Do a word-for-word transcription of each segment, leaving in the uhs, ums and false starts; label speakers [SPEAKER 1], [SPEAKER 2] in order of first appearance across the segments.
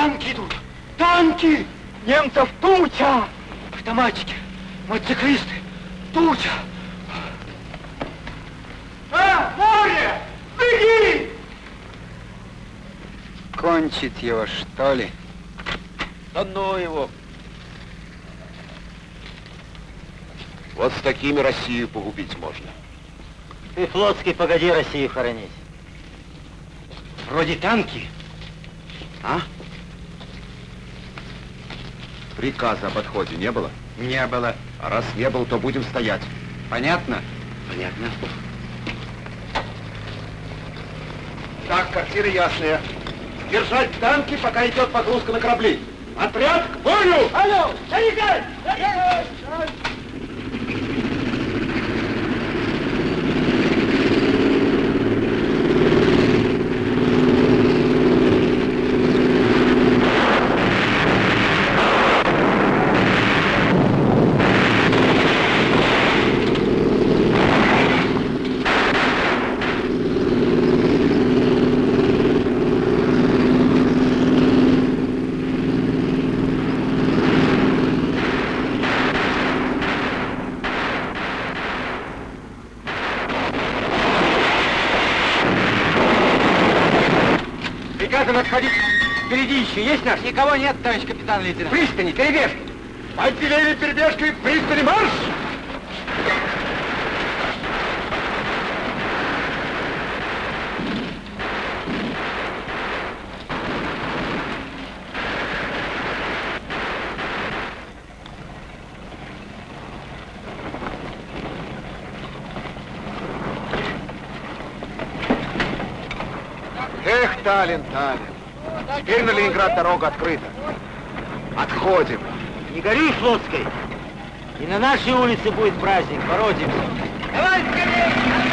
[SPEAKER 1] Танки идут! Танки! Немцев туча! Автоматчики, мотоциклисты, туча! А, море! Беги!
[SPEAKER 2] Кончить его, что ли?
[SPEAKER 3] Да ну его! Вот с такими Россию погубить можно.
[SPEAKER 4] Ты, Флотский, погоди Россию хоронить.
[SPEAKER 1] Вроде танки.
[SPEAKER 3] А? Приказа об отходе не было?
[SPEAKER 2] Не было.
[SPEAKER 3] А раз не было, то будем стоять.
[SPEAKER 2] Понятно?
[SPEAKER 3] Понятно. Так, картина ясная. Держать танки, пока идет погрузка на корабли. Отряд к бою!
[SPEAKER 1] Алло! Заряжай!
[SPEAKER 2] Отходить. Впереди еще есть наш? Никого нет, товарищ капитан-лейтенант. Пристани, перебежка.
[SPEAKER 3] Отделение перебежкой, пристани, марш! Эх, Таллин, Таллин. Теперь на Ленинград дорога открыта. Отходим.
[SPEAKER 4] Не гори, Флотской. И на нашей улице будет праздник, породимся.
[SPEAKER 1] Давай скорее!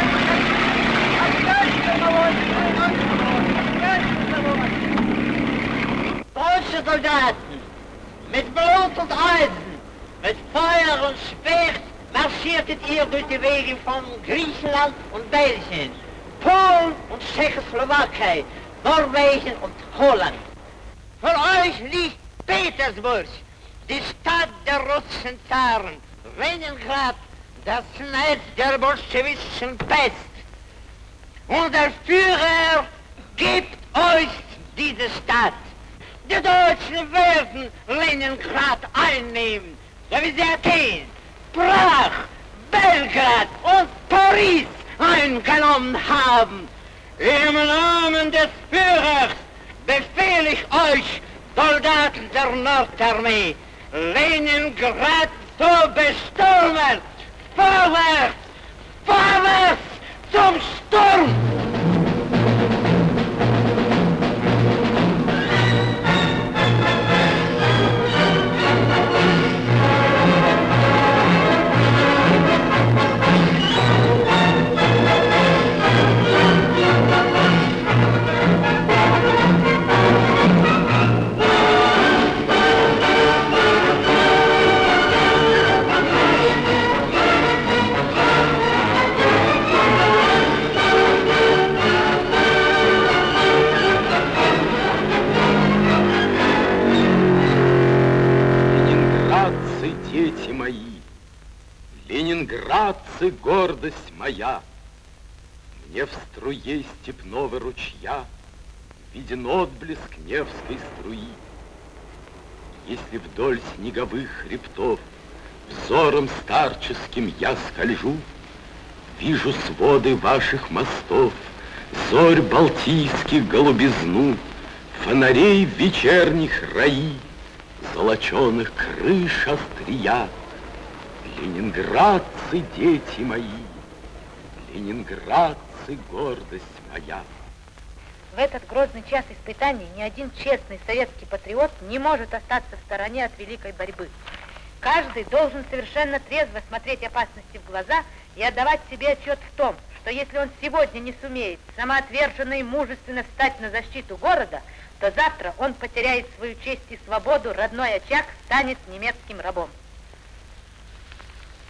[SPEAKER 5] Deutsche Soldaten, mit Blut und Eisen, mit Feuer und Speer marschiertet ihr durch die Wege von Griechenland und Belgien, Polen und Tschechoslowakei, Norwegen und Holland. Für euch liegt Petersburg, die Stadt der russischen Zaren, Leningrad, das Netz der bolschewistischen Pest. Und der Führer gibt euch diese Stadt. Die Deutschen werden Leningrad einnehmen, so wie sie Athen, Prag, Belgrad und Paris eingenommen haben. Im Namen des Führers befehle ich euch, Soldaten der Nordarmee, Leningrad zu bestürmen. Vorwärts! Vorwärts zum Sturm!
[SPEAKER 6] Дети мои, ленинградцы, гордость моя, мне в струе степного ручья виден отблеск Невской струи. Если вдоль снеговых хребтов взором старческим я скольжу, вижу своды ваших мостов, зорь балтийских голубизну, фонарей вечерних раи, золоченых крыш острия. Ленинградцы, дети мои, ленинградцы, гордость моя.
[SPEAKER 7] В этот грозный час испытаний ни один честный советский патриот не может остаться в стороне от великой борьбы. Каждый должен совершенно трезво смотреть опасности в глаза и отдавать себе отчет в том, что если он сегодня не сумеет самоотверженно и мужественно встать на защиту города, то завтра он потеряет свою честь и свободу, родной очаг станет немецким рабом.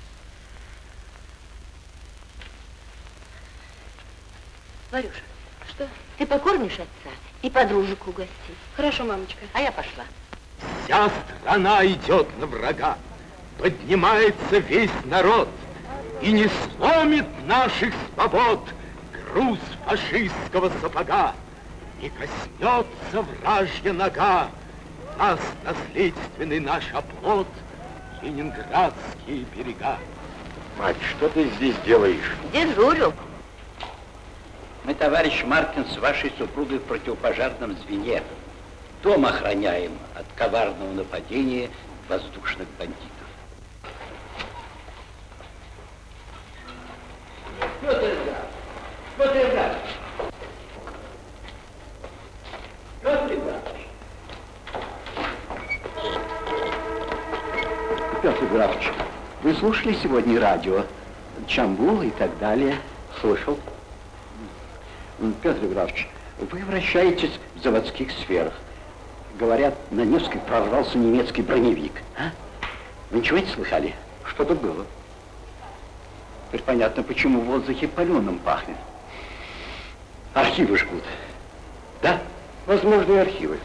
[SPEAKER 8] Варюша, Что?
[SPEAKER 7] Ты покормишь отца и подружек угости.
[SPEAKER 8] Хорошо, мамочка.
[SPEAKER 7] А я пошла.
[SPEAKER 6] Вся страна идет на врага, поднимается весь народ, и не сломит наших свобод груз фашистского сапога, не коснется вражья нога, нас наследственный наш оплот, ленинградские берега.
[SPEAKER 3] Мать, что ты здесь делаешь?
[SPEAKER 7] Дежурю.
[SPEAKER 9] Мы, товарищ Маркин, с вашей супругой в противопожарном звене. Дом охраняем от коварного нападения воздушных бандитов. Петр Иванович! Петр Иванович! Петр Иванович! Петр Иванович, вы слушали сегодня радио? Чамбул и так далее? Слышал. Петр Иванович, вы вращаетесь в заводских сферах. Говорят, на Невской прорвался немецкий броневик. А? Вы ничего не слыхали? Что-то было. Теперь понятно, почему в воздухе паленым пахнет. Архивы жгут. Да? Возможно, и архивы.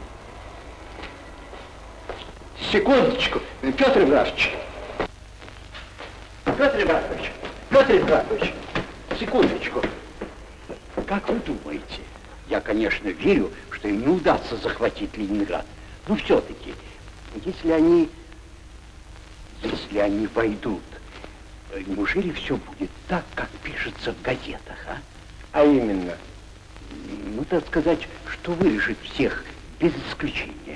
[SPEAKER 9] Секундочку, Петр Иванович. Петр Иванович, Петр Иванович, секундочку. Как вы думаете? Я, конечно, верю, что им не удастся захватить Ленинград. Но все-таки, если они, если они войдут, неужели все будет так, как пишется в газетах, а?
[SPEAKER 3] А именно?
[SPEAKER 9] Ну, так сказать, что вырежет всех, без исключения.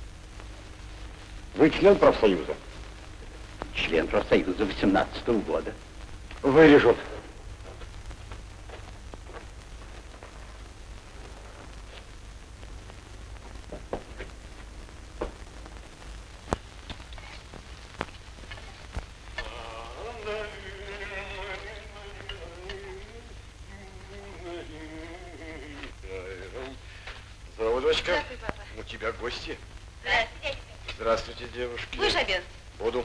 [SPEAKER 3] Вы член профсоюза?
[SPEAKER 9] Член профсоюза восемнадцатого года.
[SPEAKER 3] Вырежут. Здорово, дочка.
[SPEAKER 7] Здравствуй, папа.
[SPEAKER 3] У тебя гости.
[SPEAKER 7] Здравствуйте.
[SPEAKER 3] Здравствуйте, девушки.
[SPEAKER 7] Будешь обед?
[SPEAKER 3] Буду.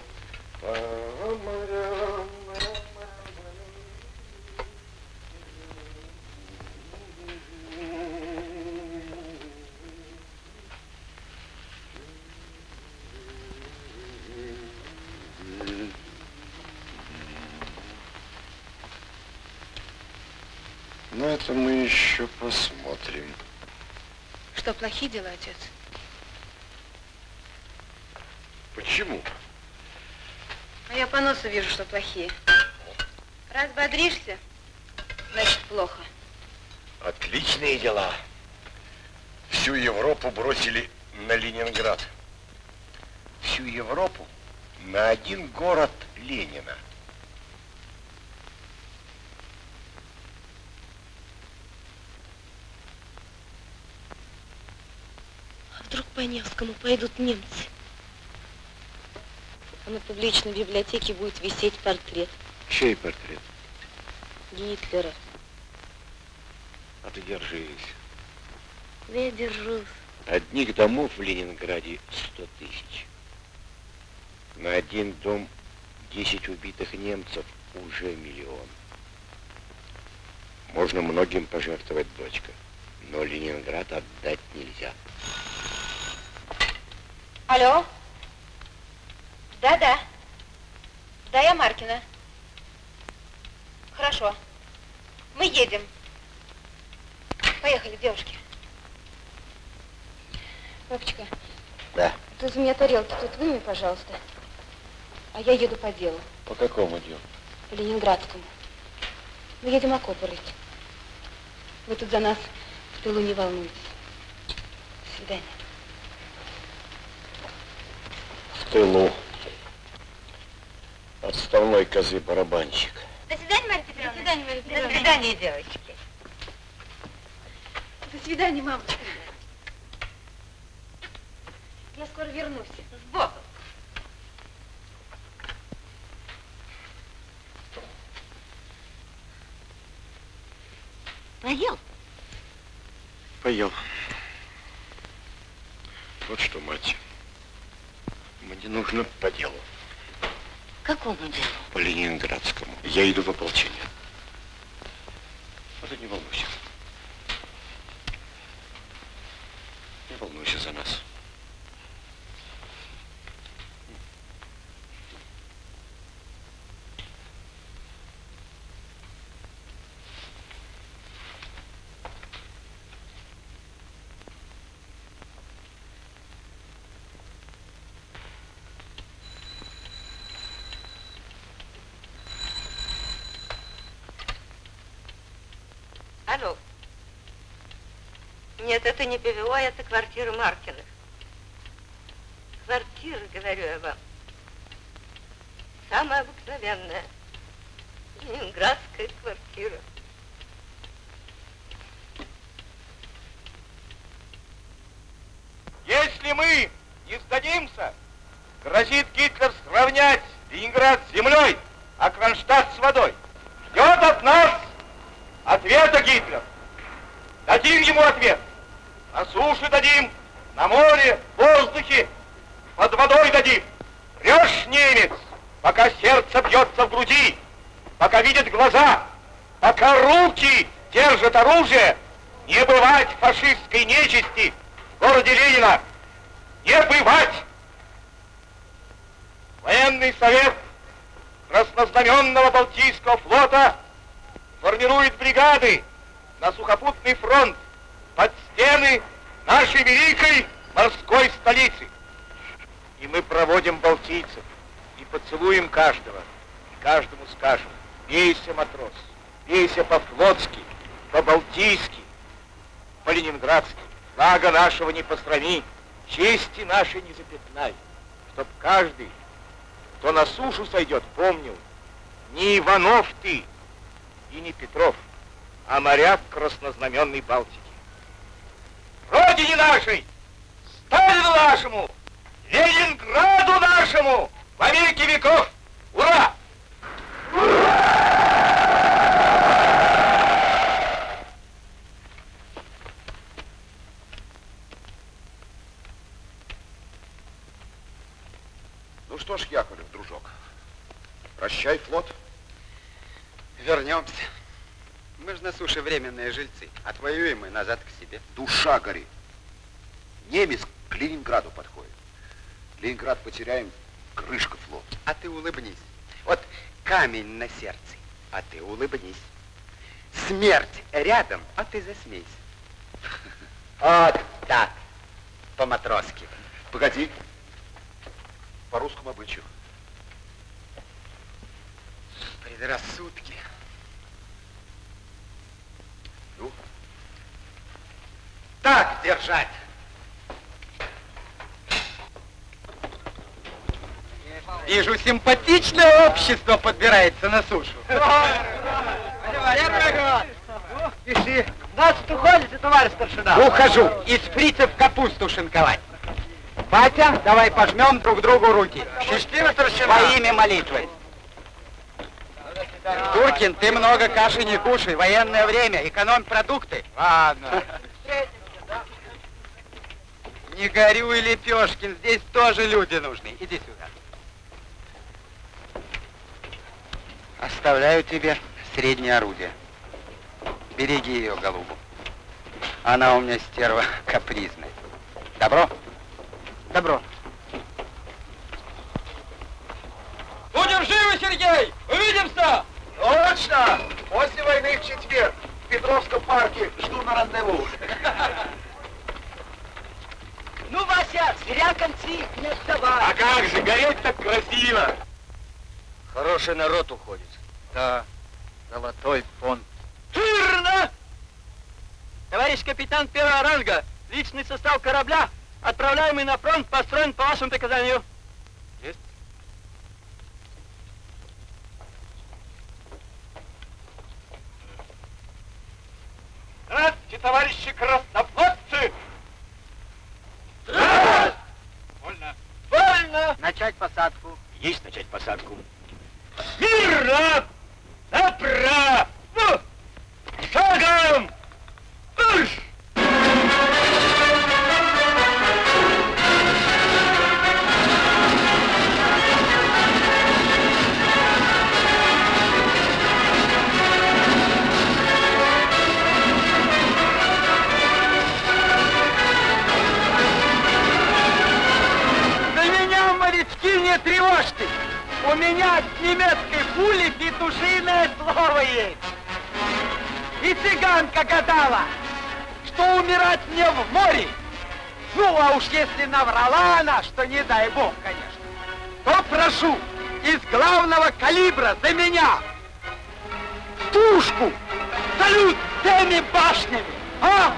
[SPEAKER 3] Ну, это мы еще посмотрим.
[SPEAKER 8] Что, плохие дела, отец?
[SPEAKER 3] Почему?
[SPEAKER 8] А я по носу вижу, что плохие. Раз бодришься, значит плохо.
[SPEAKER 3] Отличные дела. Всю Европу бросили на Ленинград. Всю Европу на один город Ленина.
[SPEAKER 8] А вдруг по Невскому пойдут немцы? А на публичной библиотеке будет висеть портрет.
[SPEAKER 3] Чей портрет?
[SPEAKER 8] Гитлера.
[SPEAKER 3] А ты держись.
[SPEAKER 8] Да я держусь.
[SPEAKER 3] Одних домов в Ленинграде сто тысяч. На один дом десять убитых немцев уже миллион. Можно многим пожертвовать, дочка, но Ленинград отдать нельзя.
[SPEAKER 8] Алло? Да-да. Да, я Маркина. Хорошо. Мы едем. Поехали, девушки. Папочка.
[SPEAKER 3] Да.
[SPEAKER 8] Тут у меня тарелки, тут выми, пожалуйста. А я еду по делу.
[SPEAKER 3] По какому делу?
[SPEAKER 8] По Ленинградскому. Мы едем окопы рыть. Вы тут за нас в тылу не волнуйтесь. До свидания.
[SPEAKER 3] В тылу. Отставной козы-барабанщик.
[SPEAKER 7] До свидания, Марья Петровна.
[SPEAKER 8] До свидания, Марья Петровна.
[SPEAKER 7] До свидания, девочки.
[SPEAKER 8] До свидания, мамочка. Я скоро вернусь.
[SPEAKER 7] С Богом. Поел?
[SPEAKER 3] Поел. Вот что, мать. Мне нужно по делу.
[SPEAKER 7] Какому делу?
[SPEAKER 3] По Ленинградскому. Я иду в ополчение. А ты не волнуйся. волнуйся за нас.
[SPEAKER 10] Алло. Нет, это не ПВО, это квартира Маркиных. Квартира, говорю я вам, самая обыкновенная ленинградская квартира.
[SPEAKER 1] Если мы не сдадимся, грозит Гитлер сравнять Ленинград с землей, а Кронштадт с водой. Ждет от нас ответа Гитлер. Дадим ему ответ. На суше дадим, на море, в воздухе, под водой дадим. Врешь, немец, пока сердце бьется в груди, пока видят глаза, пока руки держат оружие, не бывать фашистской нечисти в городе Ленина. Не бывать! Военный совет Краснознаменного Балтийского флота формирует бригады на сухопутный фронт под стены нашей великой морской столицы. И мы проводим балтийцев и поцелуем каждого, и каждому скажем: бейся, матрос, бейся по-флотски, по-балтийски, по-ленинградски, флага нашего не посрами, чести нашей не запятнай, чтоб каждый, кто на сушу сойдет, помнил: не Иванов ты и не Петров, а моряк краснознаменной Балтики. Родине нашей, Сталину нашему, Ленинграду нашему во веки веков! Ура!
[SPEAKER 3] Ну что ж, Яковлев, дружок, прощай, флот.
[SPEAKER 2] Вернемся. Мы же на суше временные жильцы. Отвоюем мы назад к себе.
[SPEAKER 3] Душа горит. Немец к Ленинграду подходит. Ленинград потеряем, крышка флот.
[SPEAKER 2] А ты улыбнись. Вот камень на сердце, а ты улыбнись. Смерть рядом, а ты засмейся. Вот так, по-матросски.
[SPEAKER 3] Погоди. По русскому обычаю.
[SPEAKER 2] Предрассудки.
[SPEAKER 3] Ну?
[SPEAKER 2] Так держать. Вижу, симпатичное общество подбирается на сушу.
[SPEAKER 5] Пиши. Значит, уходите, товарищ старшина?
[SPEAKER 2] Ухожу. Из фрицев капусту шинковать. Батя, давай пожмем друг другу руки.
[SPEAKER 5] Счастливо, старшина.
[SPEAKER 2] Во имя молитвы. Туркин, ты много каши не кушай. Военное время. Экономь продукты.
[SPEAKER 5] Ладно.
[SPEAKER 2] Не горюй, Лепешкин. Здесь тоже люди нужны. Иди сюда. Оставляю тебе среднее орудие. Береги ее, голубу. Она у меня стерва капризная. Добро? Добро.
[SPEAKER 1] Будем живы, Сергей! Увидимся! Точно! После войны в четверг в Петровском парке жду на рандеву.
[SPEAKER 5] Ну, Вася, зря концы не отдавай.
[SPEAKER 1] А как же, гореть так красиво!
[SPEAKER 2] Хороший народ уходит. Да, золотой фонд.
[SPEAKER 5] Верно! Товарищ капитан первого ранга, личный состав корабля, отправляемый на фронт, построен по вашему приказанию.
[SPEAKER 2] Есть?
[SPEAKER 1] Здравствуйте, товарищи краснофлотцы! Вольно.
[SPEAKER 5] Вольно!
[SPEAKER 2] Начать посадку.
[SPEAKER 3] Есть начать посадку.
[SPEAKER 1] Смирно! Направо! Шагом! Уж!
[SPEAKER 5] У меня с немецкой пули петушиное слово есть. И цыганка гадала, что умирать мне в море. Ну, а уж если наврала она, что не дай бог, конечно, то прошу из главного калибра за меня пушку салют теми башнями, а?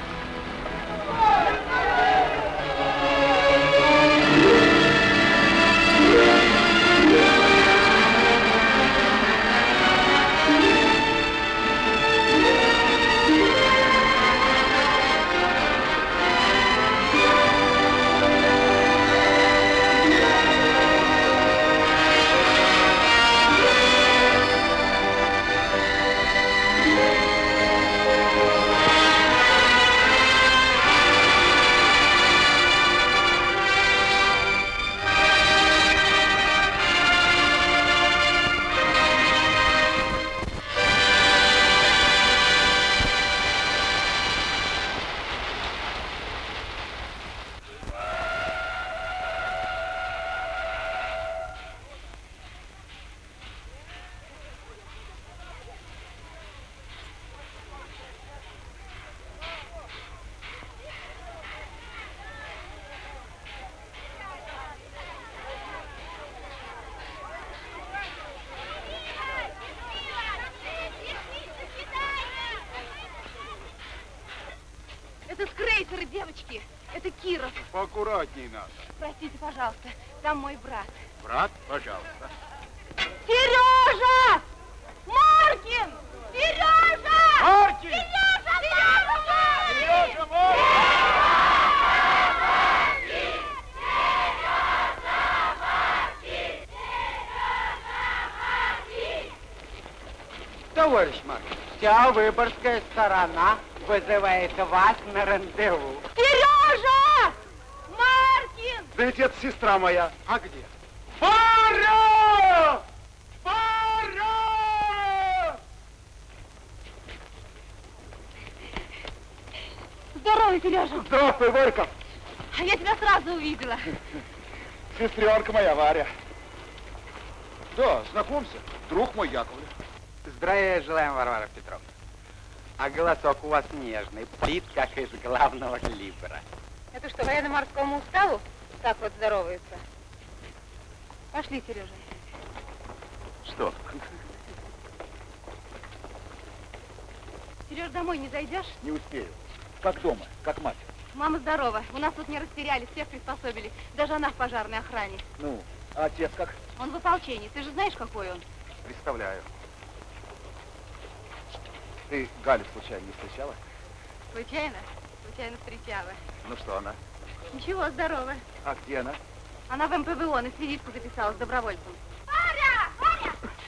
[SPEAKER 8] Это с крейсера, девочки. Это Киров.
[SPEAKER 11] Поаккуратней надо.
[SPEAKER 8] Простите, пожалуйста. Там мой брат.
[SPEAKER 11] Брат, пожалуйста.
[SPEAKER 8] Сережа! Маркин! Сережа!
[SPEAKER 11] Маркин!
[SPEAKER 8] Сережа! Сережа!
[SPEAKER 11] Сережа, Маркин!
[SPEAKER 5] Товарищ Маркин, вся Выборгская сторона вызывает вас на рандеву.
[SPEAKER 8] Сережа! Маркин!
[SPEAKER 11] Да ведь это сестра моя.
[SPEAKER 5] А где?
[SPEAKER 11] Варя! Варя!
[SPEAKER 8] Здорово, Сережа!
[SPEAKER 11] Здравствуй, Варька!
[SPEAKER 8] А я тебя сразу увидела.
[SPEAKER 11] Сестренка моя Варя. Да, знакомься, друг мой Яковлев.
[SPEAKER 5] Здравия желаем, Варвара Петровна. А голосок у вас нежный, птит, как из главного калибра.
[SPEAKER 7] Это что, военно-морскому уставу так вот здороваются?
[SPEAKER 8] Пошли, Сережа.
[SPEAKER 11] Что?
[SPEAKER 8] Сереж, домой не зайдешь?
[SPEAKER 11] Не успею. Как дома, как мать.
[SPEAKER 8] Мама здорова. У нас тут не растеряли, всех приспособили. Даже она в пожарной охране.
[SPEAKER 11] Ну, а отец как?
[SPEAKER 8] Он в ополчении. Ты же знаешь, какой он?
[SPEAKER 11] Представляю. Ты Галю случайно не встречала?
[SPEAKER 8] Случайно? Случайно встречала.
[SPEAKER 11] Ну что она?
[SPEAKER 8] Ничего, здорово.
[SPEAKER 11] А где она?
[SPEAKER 8] Она в эм пэ вэ о на свидетельку записалась добровольцем.
[SPEAKER 7] Варя! Варя!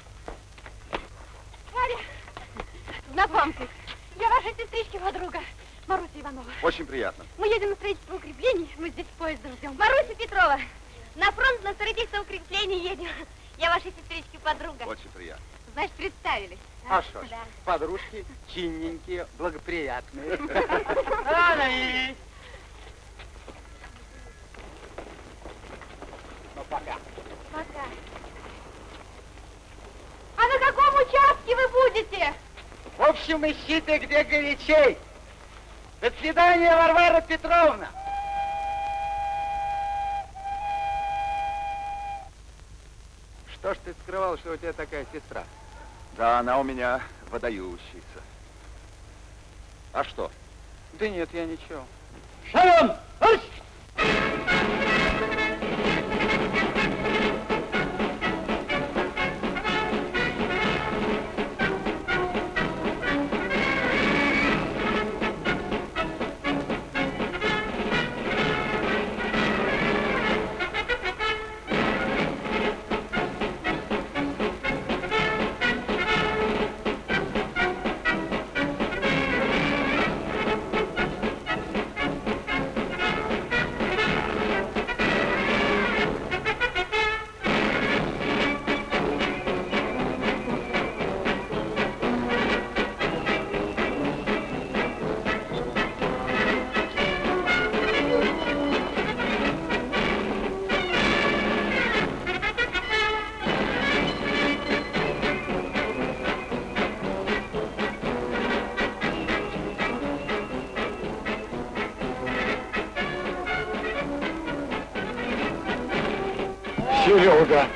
[SPEAKER 8] Варя! Знакомьтесь, я ваша сестричка, подруга. Маруся Иванова.
[SPEAKER 11] Очень приятно.
[SPEAKER 8] Мы едем на строительство укреплений, мы здесь поезда ждем. Маруся Петрова, на фронт на строительство укреплений едем. Я ваша сестричка, подруга.
[SPEAKER 11] Очень приятно.
[SPEAKER 8] Значит, представились.
[SPEAKER 5] А что ж,
[SPEAKER 8] Да.
[SPEAKER 5] подружки чинненькие, благоприятные.
[SPEAKER 8] Рано.
[SPEAKER 5] Ну, пока.
[SPEAKER 8] Пока. А на каком участке вы будете?
[SPEAKER 5] В общем, ищите, где горячей. До свидания, Варвара Петровна. Что ж ты скрывал, что у тебя такая сестра?
[SPEAKER 11] Да, она у меня выдающаяся. А что?
[SPEAKER 5] Да нет, я ничего.
[SPEAKER 11] Шалом!
[SPEAKER 6] Серега.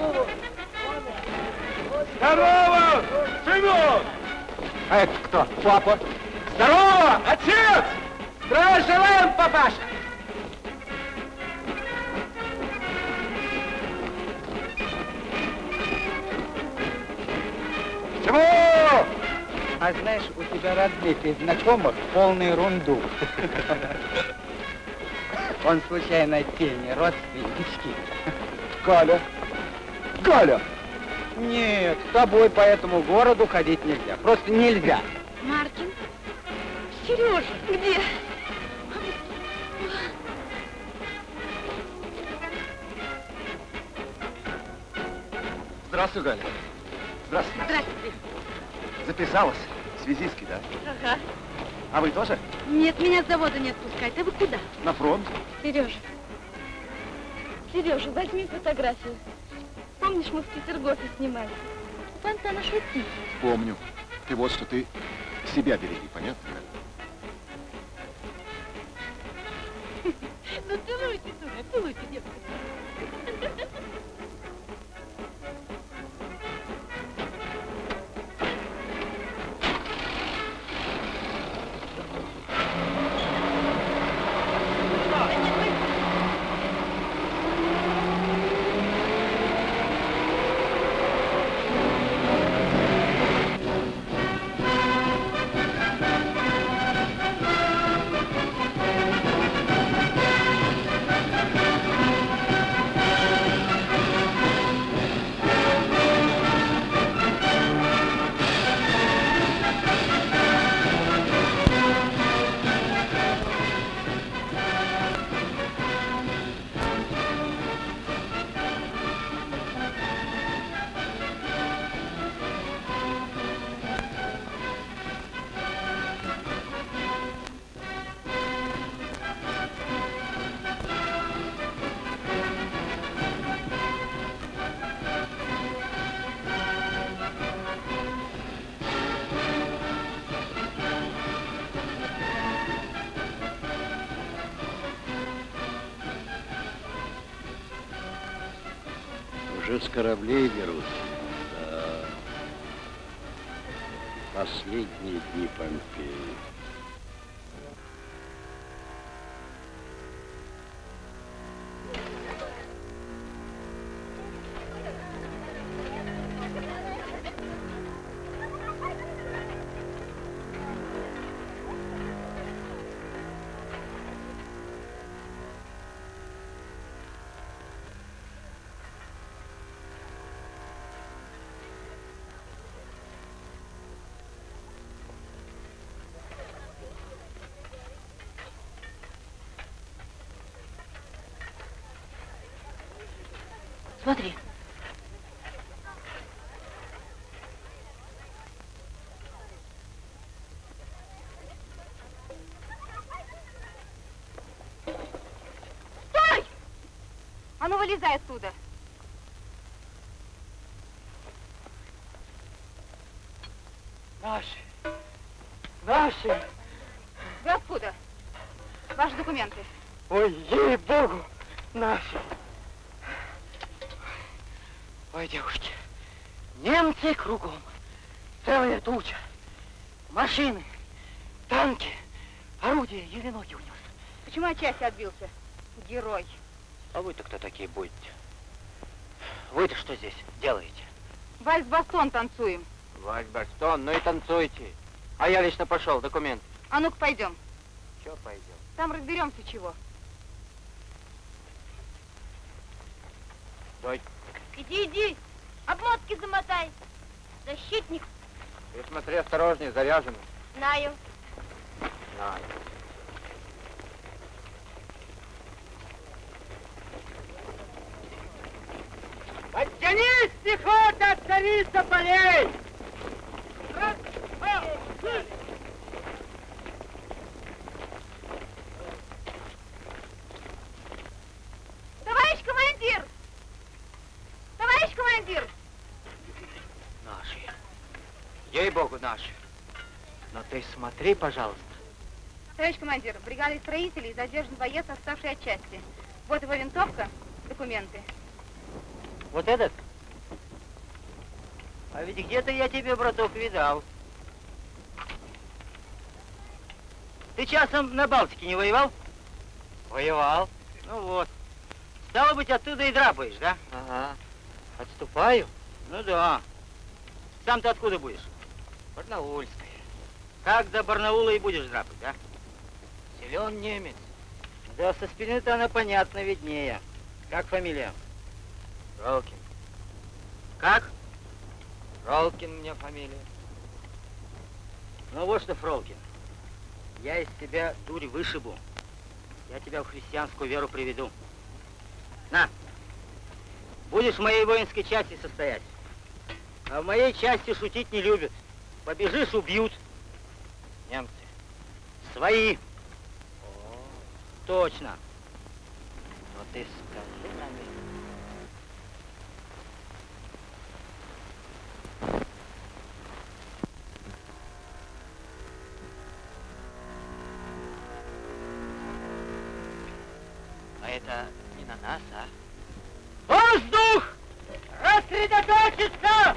[SPEAKER 1] Здорово, Семен!
[SPEAKER 5] А это кто? Папа?
[SPEAKER 1] Здорово, отец!
[SPEAKER 5] Здравия желаем, папаша!
[SPEAKER 1] Чего?
[SPEAKER 5] А знаешь, у тебя родных и знакомых полный рундук. Он случайно тени, родственнички.
[SPEAKER 11] Галя! Галя!
[SPEAKER 5] Нет, с тобой по этому городу ходить нельзя. Просто нельзя.
[SPEAKER 8] Маркин? Сережа, где?
[SPEAKER 11] Здравствуй, Галя. Здравствуй.
[SPEAKER 8] Здравствуйте.
[SPEAKER 11] Записалась? Связистки, да?
[SPEAKER 8] Ага.
[SPEAKER 11] А вы тоже?
[SPEAKER 8] Нет, меня с завода не отпускают. А вы куда?
[SPEAKER 11] На фронт.
[SPEAKER 8] Сережа. Сережа, возьми фотографию. Помнишь, мы в Петергофе снимали? Фонтана шути.
[SPEAKER 11] Помню. Ты вот что, ты себя береги, понятно?
[SPEAKER 8] Ну, целуйте, дура, целуйте, девушка.
[SPEAKER 9] Уже с кораблей берут. Да. Последние дни Помпеи.
[SPEAKER 7] Смотри.
[SPEAKER 8] Стой! А ну, вылезай оттуда.
[SPEAKER 5] Наши. Наши.
[SPEAKER 8] Вы откуда? Ваши документы.
[SPEAKER 5] Ой, ей-богу, наши. Ой, девушки, немцы кругом. Целая туча. Машины, танки, орудия, еле ноги унес.
[SPEAKER 8] Почему от части отбился? Герой.
[SPEAKER 4] А вы-то кто такие будете? Вы-то что здесь делаете?
[SPEAKER 8] Вальс-бастон танцуем.
[SPEAKER 4] Вальс-бастон, ну и танцуйте. А я лично пошел, документы.
[SPEAKER 8] А ну-ка, пойдем.
[SPEAKER 4] Че пойдем?
[SPEAKER 8] Там разберемся, чего.
[SPEAKER 4] Стой.
[SPEAKER 8] Иди, иди. Обмотки замотай. Защитник.
[SPEAKER 4] Ты смотри осторожнее, заряжено.
[SPEAKER 8] Знаю.
[SPEAKER 4] Знаю.
[SPEAKER 5] Подтянись, пехота, царица полей! Раз, два, три.
[SPEAKER 8] Товарищ командир! Товарищ командир!
[SPEAKER 4] Наши. Ей-богу, наши. Но ты смотри, пожалуйста.
[SPEAKER 8] Товарищ командир, в бригаде строителей задержан боец, отставший от части. Вот его винтовка, документы.
[SPEAKER 4] Вот этот? А ведь где-то я тебе, браток, видал. Ты часом на Балтике не воевал? Воевал. Ну вот. Стало быть, оттуда и драпаешь, да? Ага. Отступаю? Ну да. Сам-то откуда будешь? Барнаульская. Как до Барнаула и будешь драпать, да? Силен немец. Да со спины-то она, понятно, виднее. Как фамилия? Ролкин. Как? Ролкин у меня фамилия. Ну вот что, Фролкин, я из тебя дурь вышибу. Я тебя в христианскую веру приведу. На, будешь в моей воинской части состоять. А в моей части шутить не любят. Побежишь, убьют. Немцы. Свои. О, точно. Но ты скажи нам. А это не на нас, а? Воздух! Рассредоточиться!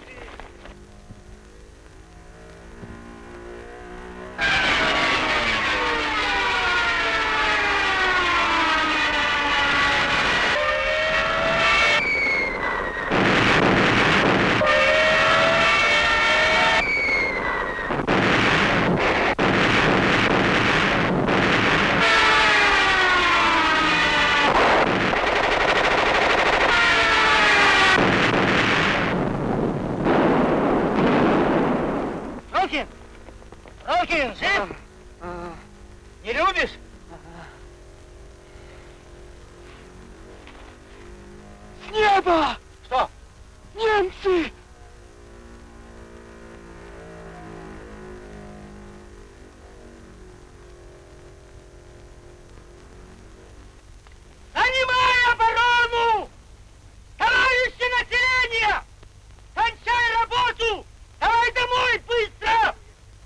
[SPEAKER 4] Ролкин, жив? Ага. Не любишь? Ага. С неба! Что? Немцы! Занимай оборону! Товарищи населения! Кончай работу! Давай домой быстро!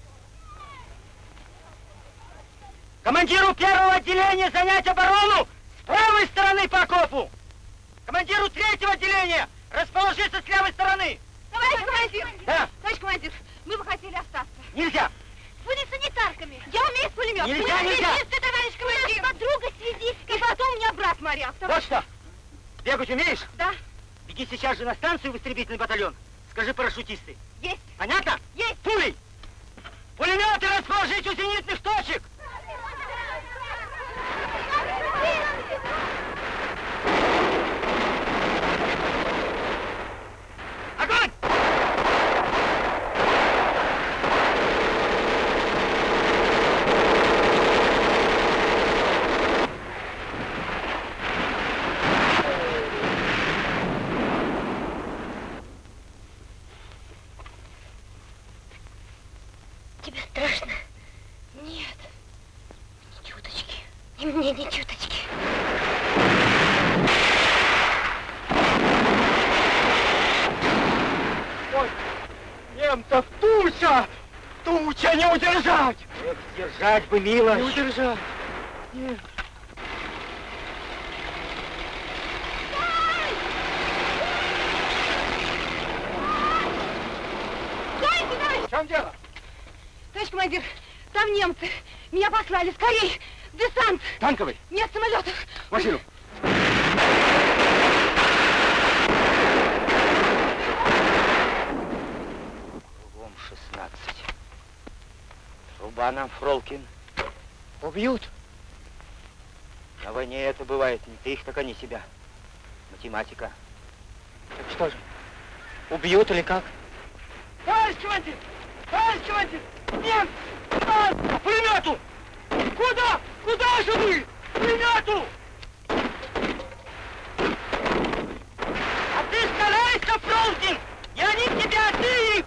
[SPEAKER 4] Командиру первого отделения занять оборону с правой стороны по окопу. Командиру третьего отделения расположиться с левой стороны.
[SPEAKER 12] Товарищ командир!
[SPEAKER 6] Да.
[SPEAKER 12] Товарищ командир, мы бы хотели остаться.
[SPEAKER 6] Нельзя!
[SPEAKER 12] Были санитарками. Я умею с пулеметом.
[SPEAKER 6] Нельзя, нельзя!
[SPEAKER 12] Ты, товарищ командир! Подруга связистка. И потом у меня брат моряк.
[SPEAKER 6] Вот что! Бегать умеешь?
[SPEAKER 12] Да.
[SPEAKER 6] Беги сейчас же на станцию в истребительный батальон. Скажи парашютисты.
[SPEAKER 12] Есть.
[SPEAKER 6] Понятно?
[SPEAKER 12] Есть.
[SPEAKER 6] Пулей! Пулеметы расположить у зенитных точек! Огонь!
[SPEAKER 12] Тебе страшно? Нет. Ни чуточки. И мне ни чуточки.
[SPEAKER 6] Ой, немцев туча! Туча не удержать! Эх, держать бы, мило! Не удержать! Нет. В чем дело?
[SPEAKER 12] Товарищ командир, там немцы. Меня послали. Скорей! Десант!
[SPEAKER 6] Танковый?
[SPEAKER 12] Нет самолетов.
[SPEAKER 6] Машину! Кругом шестнадцать. Труба нам, Фролкин. Убьют. На войне это бывает. Не ты их, так они себя. Математика. Так что же? Убьют или как? Товарищ командир! Товарищ командир! Нет! Нас! К пулемету! Куда? Куда же вы? К пулемету! А ты старайся, Фролкин! Не они тебя, а ты их!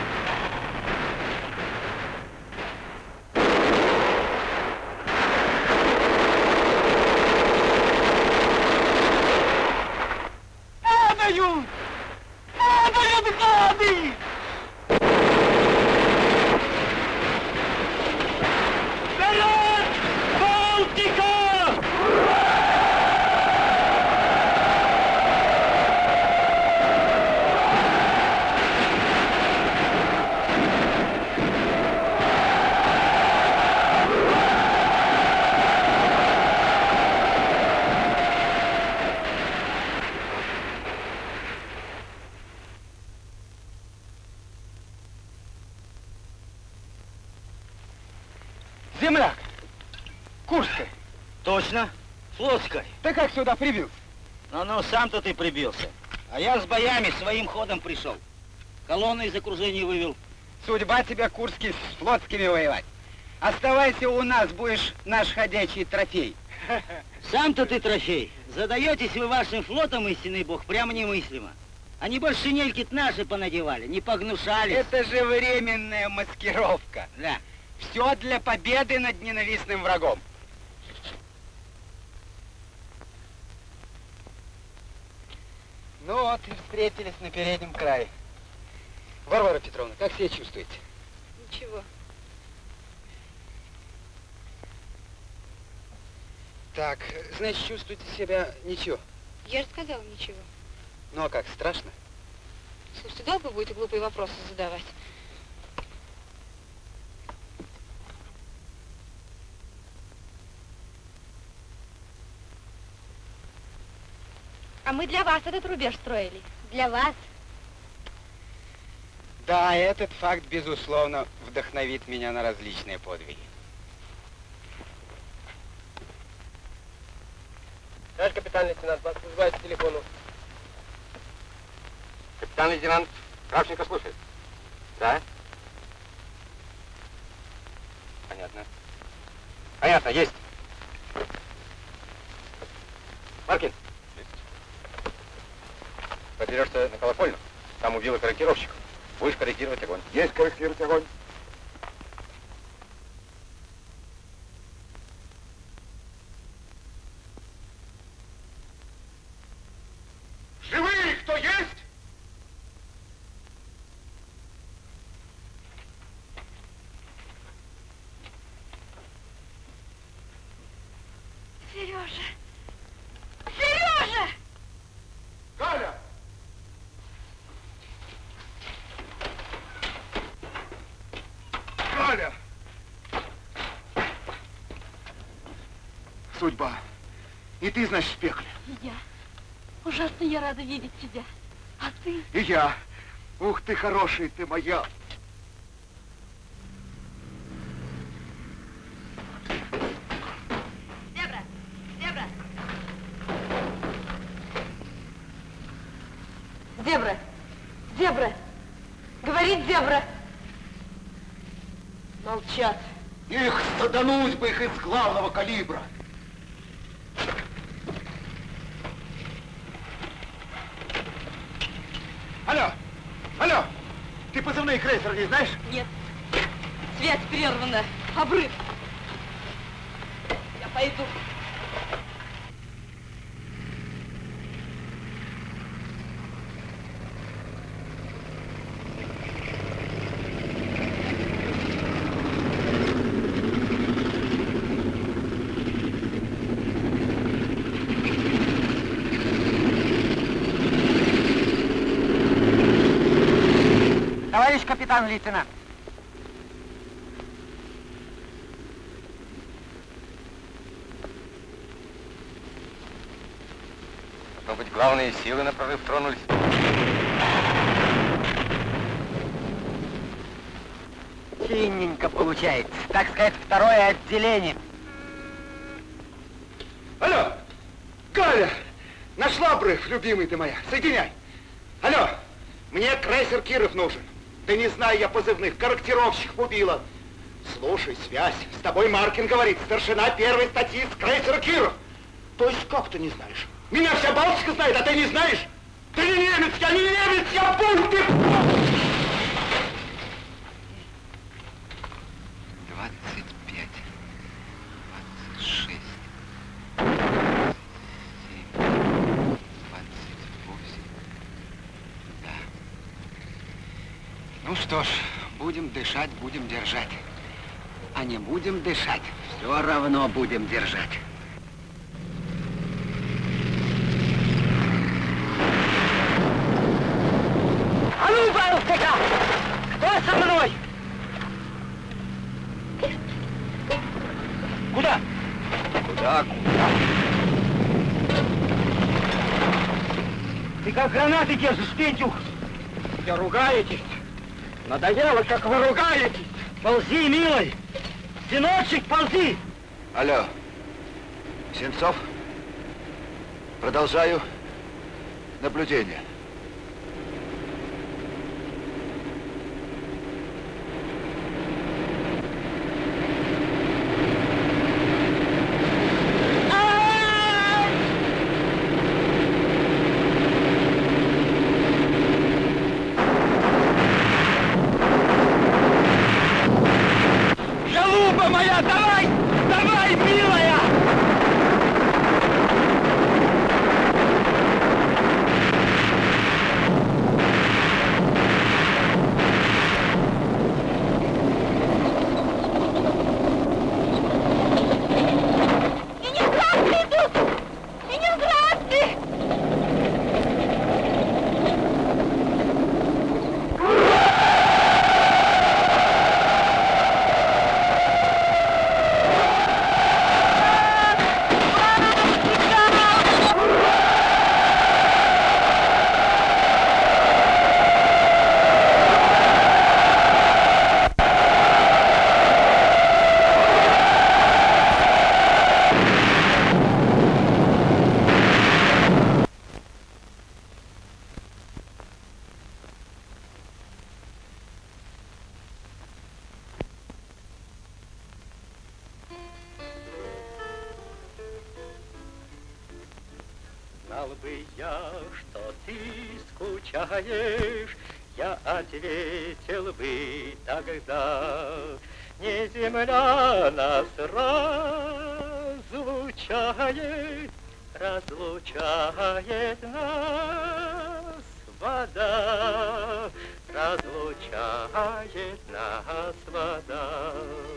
[SPEAKER 6] Падают! Падают гады! Вперед! Балтика! Ура!
[SPEAKER 5] Курской.
[SPEAKER 6] Точно, флотской.
[SPEAKER 5] Ты как сюда прибился?
[SPEAKER 6] Ну-ну, сам-то ты прибился. А я с боями своим ходом пришел. Колонну из окружения вывел.
[SPEAKER 5] Судьба тебя, Курский, с флотскими воевать. Оставайся у нас, будешь наш ходячий трофей.
[SPEAKER 6] Сам-то ты трофей. Задаетесь вы вашим флотом, истинный бог, прямо немыслимо. Они больше шинельки наши понадевали, не погнушались.
[SPEAKER 5] Это же временная маскировка.
[SPEAKER 6] Да.
[SPEAKER 5] Все для победы над ненавистным врагом. Ну вот и встретились на переднем крае. Варвара Петровна, как себя чувствуете?
[SPEAKER 8] Ничего.
[SPEAKER 5] Так, значит, чувствуете себя ничего?
[SPEAKER 8] Я же сказала ничего.
[SPEAKER 5] Ну а как, страшно?
[SPEAKER 8] Слушайте, долго будете глупые вопросы задавать?
[SPEAKER 12] А мы для вас этот рубеж строили. Для вас.
[SPEAKER 5] Да, этот факт, безусловно, вдохновит меня на различные подвиги.
[SPEAKER 1] Товарищ капитан-лейтенант, вас вызывают к телефону. Капитан-лейтенант Кравченко слушает. Да? Понятно. Понятно, есть. Маркин. Есть. Подберешься на колокольню. Там убило корректировщиков. Будешь корректировать огонь. Есть корректировать огонь.
[SPEAKER 11] Живые кто есть?
[SPEAKER 12] Сережа! Сережа!
[SPEAKER 11] Галя! Галя! Судьба. И ты, значит, в пекле.
[SPEAKER 12] И я. Ужасно я рада видеть тебя. А ты?
[SPEAKER 11] И я. Ух ты, хороший ты моя.
[SPEAKER 12] Зебра! Зебра! Зебра! Зебра! Говорит зебра! Молчат.
[SPEAKER 11] Их садануть бы их из главного калибра. Алло! Алло! Ты позывные крейсер не знаешь?
[SPEAKER 12] Нет. Связь прервана. Обрыв. Я пойду.
[SPEAKER 5] Товарищ капитан-лейтенант.
[SPEAKER 1] Должно быть, главные силы на прорыв тронулись.
[SPEAKER 5] Чинненько получается. Так сказать, второе отделение.
[SPEAKER 11] Алло! Галя! Нашла обрыв, любимый ты моя. Соединяй. Алло! Мне крейсер Киров нужен. Да не знаю я позывных. Корректировщик убила. Слушай, связь. С тобой Маркин говорит. Старшина первой статьи с крейсера Киров. То есть как ты не знаешь? Меня вся Балтика знает, а ты не знаешь? Ты не немец, я не немец, я пуль, ты...
[SPEAKER 2] Двадцать пять, двадцать шесть, семь, двадцать восемь. Да. Ну что ж, будем дышать, будем держать. А не будем дышать, все равно будем держать.
[SPEAKER 5] А ну, Балтика! Кто со мной? Куда?
[SPEAKER 2] Куда, куда?
[SPEAKER 5] Ты как гранаты держишь, Пентюх? Все ругаетесь. Надоело, как вы ругаетесь. Ползи, милый. Сыночек, ползи.
[SPEAKER 2] Алло,
[SPEAKER 11] Сенцов, продолжаю наблюдение.
[SPEAKER 5] Голуба моя, давай! Давай, милая!
[SPEAKER 12] Ленинградцы идут! Ленинградцы!
[SPEAKER 6] Знал бы я, что ты скучаешь, я ответил бы тогда. Не земля нас разлучает, разлучает нас вода, разлучает нас вода.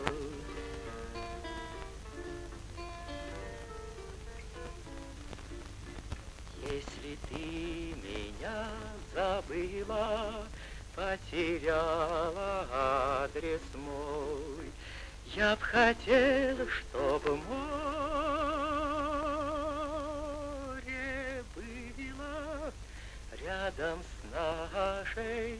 [SPEAKER 6] Если ты меня забыла, потеряла адрес мой, я б хотел, чтобы море было рядом с нашей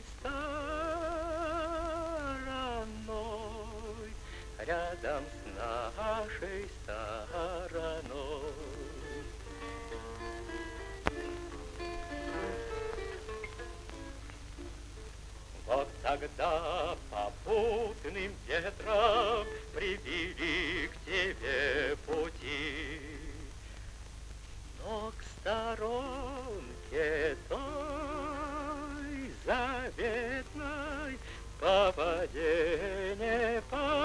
[SPEAKER 6] стороной, рядом с нашей стороной. Вот тогда попутным ветром привели к тебе пути, но к сторонке той заветной по воде не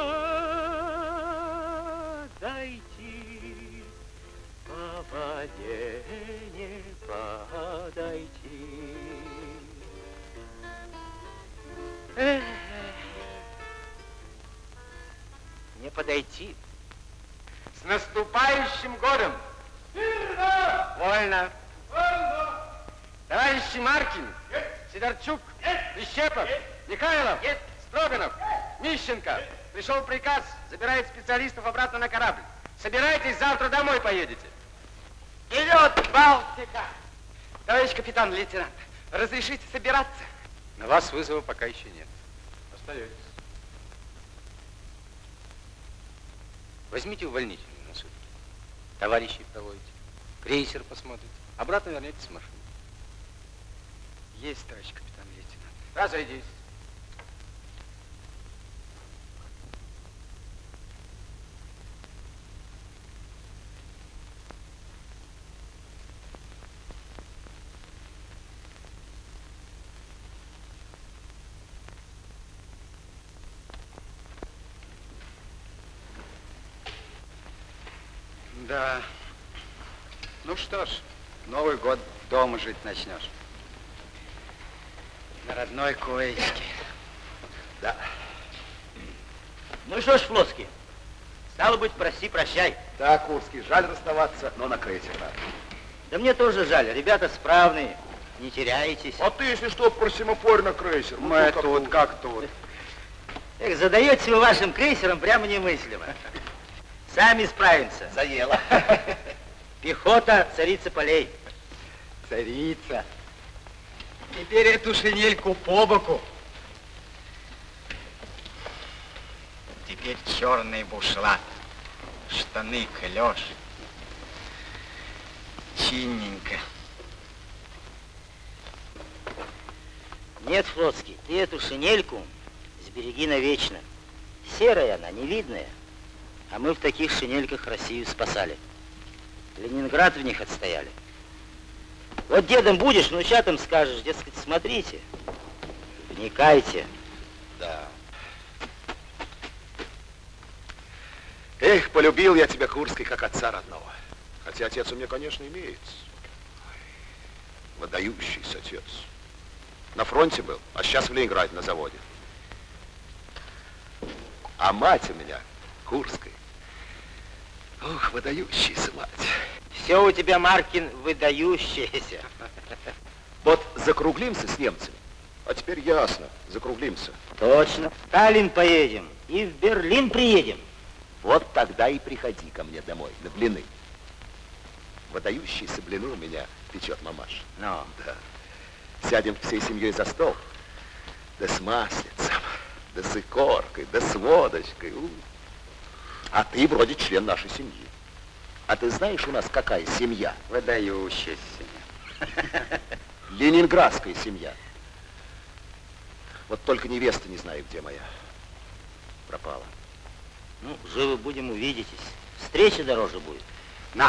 [SPEAKER 6] подойти, по воде не подойти. Эх, не подойти.
[SPEAKER 2] С наступающим годом! Вольно! Вольно! Товарищи Маркин, Сидорчук, Прищепов, Михайлов, Строганов, Мищенко. Пришел приказ, забирает специалистов обратно на корабль. Собирайтесь, завтра домой поедете.
[SPEAKER 5] Вперед, Балтика!
[SPEAKER 2] Товарищ капитан, лейтенант, разрешите собираться?
[SPEAKER 3] На вас вызова пока еще нет. Остаетесь. Возьмите увольнительную на сутки. Товарищей проводите. Крейсер посмотрите. Обратно вернетесь в машину.
[SPEAKER 2] Есть, товарищ капитан, лейтенант.
[SPEAKER 3] Разойдись.
[SPEAKER 2] Да. Ну что ж, Новый год дома жить начнешь. На родной коечке.
[SPEAKER 4] Да. Ну что ж, Флотский, стало быть, прости, прощай.
[SPEAKER 11] Да, Курский, жаль расставаться, но на крейсер надо.
[SPEAKER 4] Да мне тоже жаль, ребята справные, не теряетесь.
[SPEAKER 11] А ты, если что, про семафор на крейсер.
[SPEAKER 2] Мы ну, тут, тут, как тут.
[SPEAKER 4] Эх, задаете вы вашим крейсером прямо немыслимо. Сами справимся.
[SPEAKER 2] Заело.
[SPEAKER 4] Пехота, царица полей.
[SPEAKER 2] Царица. Теперь эту шинельку по боку. Теперь черный бушлат, штаны клеш,
[SPEAKER 6] чинненько. Нет, Флотский, ты эту шинельку сбереги навечно. Серая она, невидная. А мы в таких шинельках Россию спасали. Ленинград в них отстояли. Вот дедом будешь, внучатам скажешь, дескать, смотрите, вникайте.
[SPEAKER 11] Да. Эх, полюбил я тебя, Курский, как отца родного. Хотя отец у меня, конечно, имеется. Выдающийся отец. На фронте был, а сейчас в Ленинграде на заводе. А мать у меня, Курская. Ух, выдающаяся мать.
[SPEAKER 6] Все у тебя, Маркин, выдающееся.
[SPEAKER 11] Вот закруглимся с немцами. А теперь ясно, закруглимся.
[SPEAKER 6] Точно. В Сталин поедем и в Берлин приедем.
[SPEAKER 11] Вот тогда и приходи ко мне домой, на блины. Выдающиеся блины у меня печет мамаша.
[SPEAKER 6] Ну?
[SPEAKER 11] Да. Сядем всей семьей за стол. Да с маслицем, да с икоркой, да с водочкой. У. А ты вроде член нашей семьи. А ты знаешь, у нас какая семья?
[SPEAKER 2] Выдающаяся семья.
[SPEAKER 11] Ленинградская семья. Вот только невеста не знаю, где моя. Пропала.
[SPEAKER 6] Ну, живы будем, увидитесь. Встреча дороже будет.
[SPEAKER 2] На.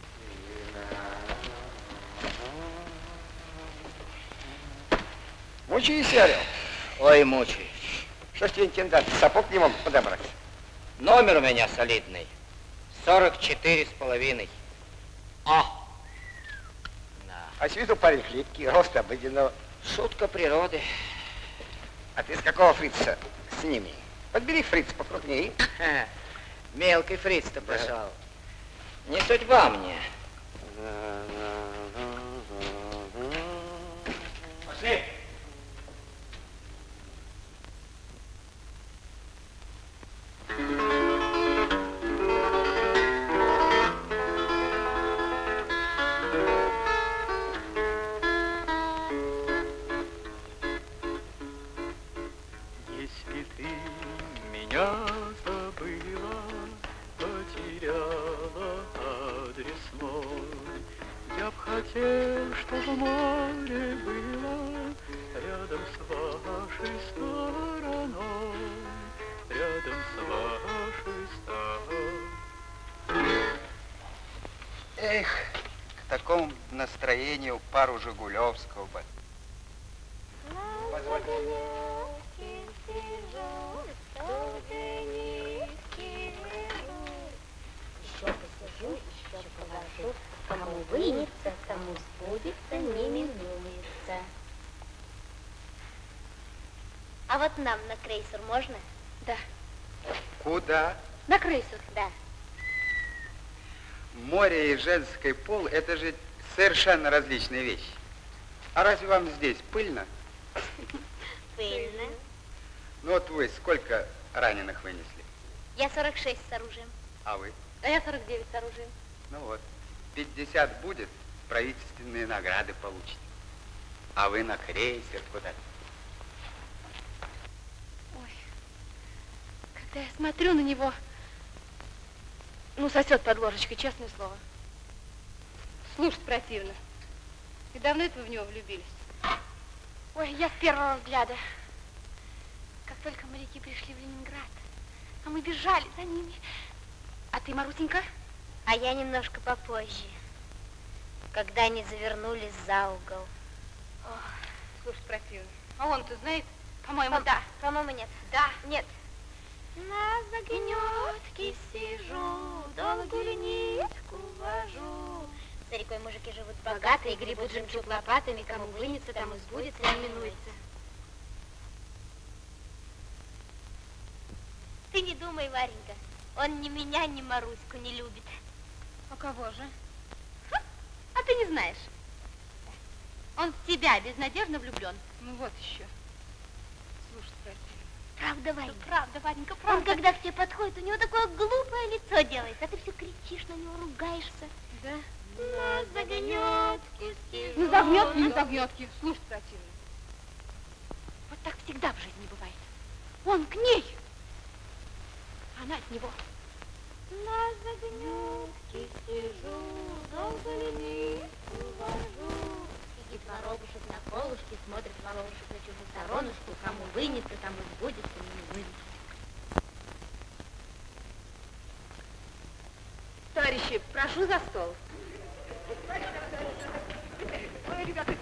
[SPEAKER 5] Мучись, Орел.
[SPEAKER 6] Ой, мучаюсь.
[SPEAKER 5] Что ж тебе, интендант, сапог не мог подобрать?
[SPEAKER 6] Номер у меня солидный. сорок четыре с половиной. О! Да.
[SPEAKER 5] А с виду парень хлипкий, рост обыденного.
[SPEAKER 6] Шутка природы.
[SPEAKER 5] А ты с какого фрица с ними? Подбери фриц покрупнее.
[SPEAKER 6] Мелкий фриц-то пошел. Не судьба мне.
[SPEAKER 5] Пошли.
[SPEAKER 13] Если ты меня забыла, потеряла адрес мой, я б хотел, чтобы море было рядом с вашей стороной, рядом с вашей стороной.
[SPEAKER 2] Эх, к такому настроению пару Жигулевского бы.
[SPEAKER 12] Еще посижу, еще положу, кому вынется, кому сбудется, не минуется. А вот нам на крейсер можно? Да.
[SPEAKER 2] Куда?
[SPEAKER 12] На крейсер? Да.
[SPEAKER 2] Море и женский пол – это же совершенно различные вещи. А разве вам здесь пыльно?
[SPEAKER 12] Пыльно.
[SPEAKER 2] Ну вот вы сколько раненых вынесли?
[SPEAKER 12] Я сорок шесть с оружием.
[SPEAKER 2] А вы?
[SPEAKER 12] А я сорок девять с оружием.
[SPEAKER 2] Ну вот, пятьдесят будет, правительственные награды получите. А вы на крейсер куда-то.
[SPEAKER 8] Ой, когда я смотрю на него, ну, сосет под ложечкой, честное слово. Слушать противно. И давно это вы в него влюбились?
[SPEAKER 12] Ой, я с первого взгляда. Как только моряки пришли в Ленинград, а мы бежали за ними. А ты, Марусенька? А я немножко попозже, когда они завернули за угол.
[SPEAKER 8] Ох, слушать противно. А он-то знает? По-моему,
[SPEAKER 12] По-
[SPEAKER 8] да.
[SPEAKER 12] По-моему, нет.
[SPEAKER 8] Да.
[SPEAKER 12] Нет. На загнетке сижу, долгую нитку вожу. За рекой мужики живут богатые, гребут жемчуг лопатами, кому вынется, тому сбудется, не минуется. Ты не думай, Варенька, он ни меня, ни Маруську не любит.
[SPEAKER 8] А кого же? Ха, а ты не знаешь. Он в тебя безнадежно влюблен. Ну вот еще. Слушай, противно.
[SPEAKER 12] Правда, Варенька?
[SPEAKER 8] Ну, правда, Варенька,
[SPEAKER 12] Он,
[SPEAKER 8] правда.
[SPEAKER 12] когда к тебе подходит, у него такое глупое лицо делает, а ты все кричишь на него, ругаешься.
[SPEAKER 8] Да?
[SPEAKER 12] На загнетке сижу.
[SPEAKER 8] Ну, загнетки, не загнетки. Слушай, противно. Вот так всегда в жизни бывает. Он к ней, она от него.
[SPEAKER 12] На загнетке сижу, долго ли
[SPEAKER 8] товарищи, прошу за стол.
[SPEAKER 5] Ой, ребята,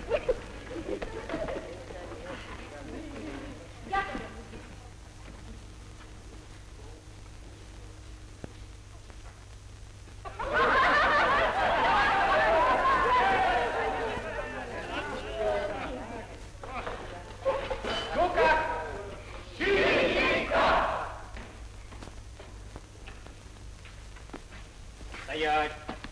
[SPEAKER 6] Стоять!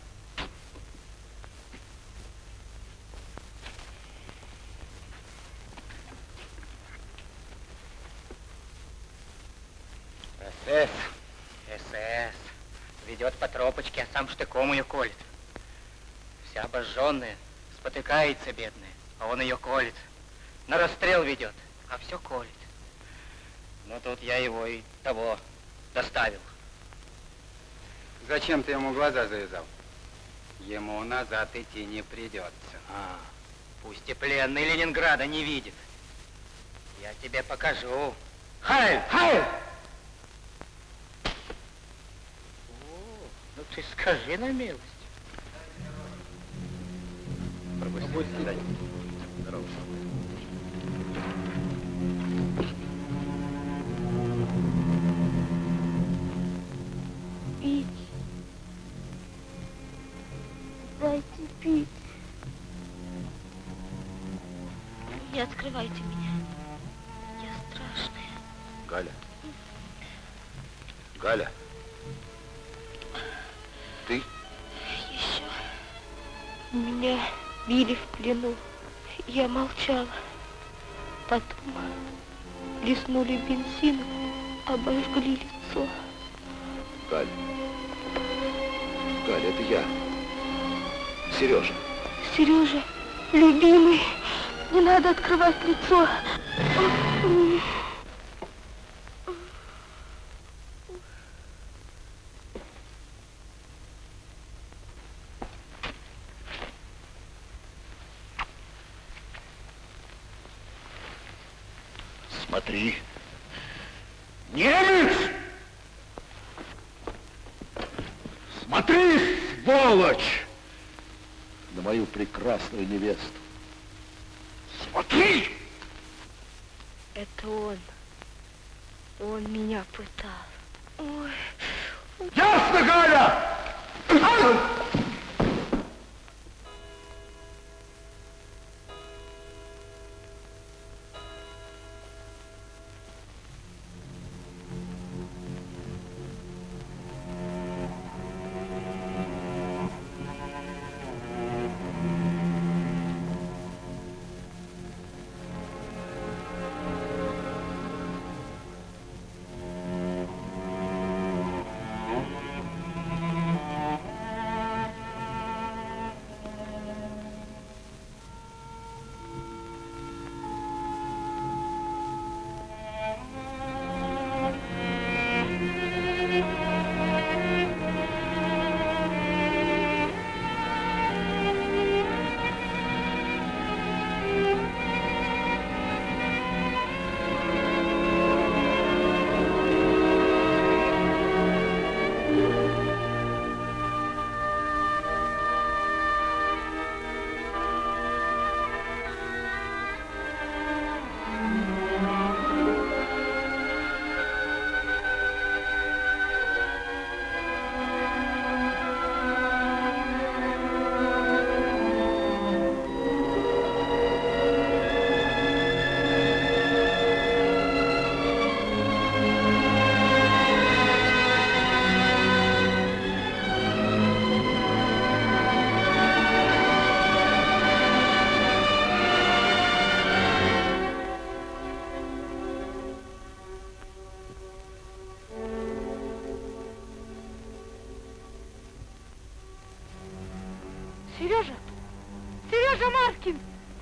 [SPEAKER 4] СС, СС. Ведет по тропочке, а сам штыком ее колет. Вся обожженная, спотыкается бедная, а он ее колет. На расстрел ведет, а все колет. Но тут я его и того доставил.
[SPEAKER 2] Зачем ты ему глаза завязал? Ему назад идти не придется.
[SPEAKER 4] А, пусть и пленный Ленинграда не видит. Я тебе покажу. Хай! Хай! О, ну ты скажи на милость.
[SPEAKER 2] Пропусти. Здорово.
[SPEAKER 12] Пить. Дайте пить. Не открывайте меня. Я страшная.
[SPEAKER 3] Галя. Галя. Ты?
[SPEAKER 12] Еще. Меня били в плену. Я молчала. Потом леснули бензином, обожгли лицо.
[SPEAKER 3] Галя. Галя, это я. Сережа.
[SPEAKER 12] Сережа, любимый, не надо открывать лицо.
[SPEAKER 3] Смотри. Немец! Смотри, сволочь! На мою прекрасную невесту. Смотри!
[SPEAKER 12] Это он. Он меня пытал. Ой.
[SPEAKER 3] Ясно, Галя!
[SPEAKER 12] Сережа! Сережа Маркин!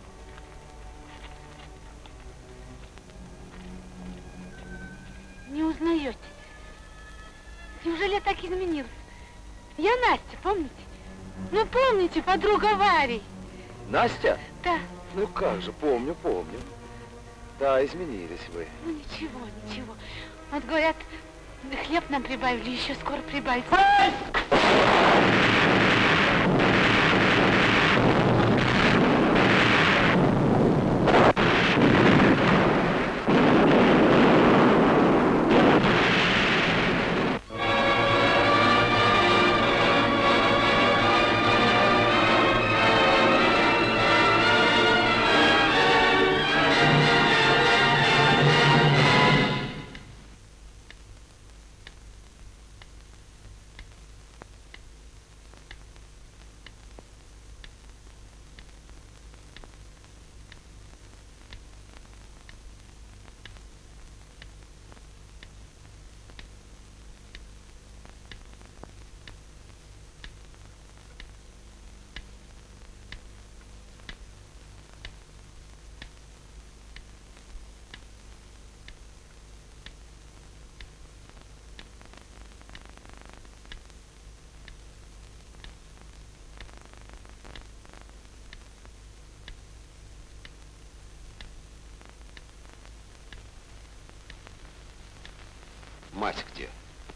[SPEAKER 12] Не узнаете? Неужели я так изменилась? Я Настя, помните? Ну, помните, подруга Вари?
[SPEAKER 3] Настя?
[SPEAKER 12] Да.
[SPEAKER 3] Ну как же, помню, помню. Да, изменились вы.
[SPEAKER 12] Ну, ничего, ничего. Вот говорят, хлеб нам прибавили, еще скоро прибавится.
[SPEAKER 3] Ай!
[SPEAKER 9] Мать где?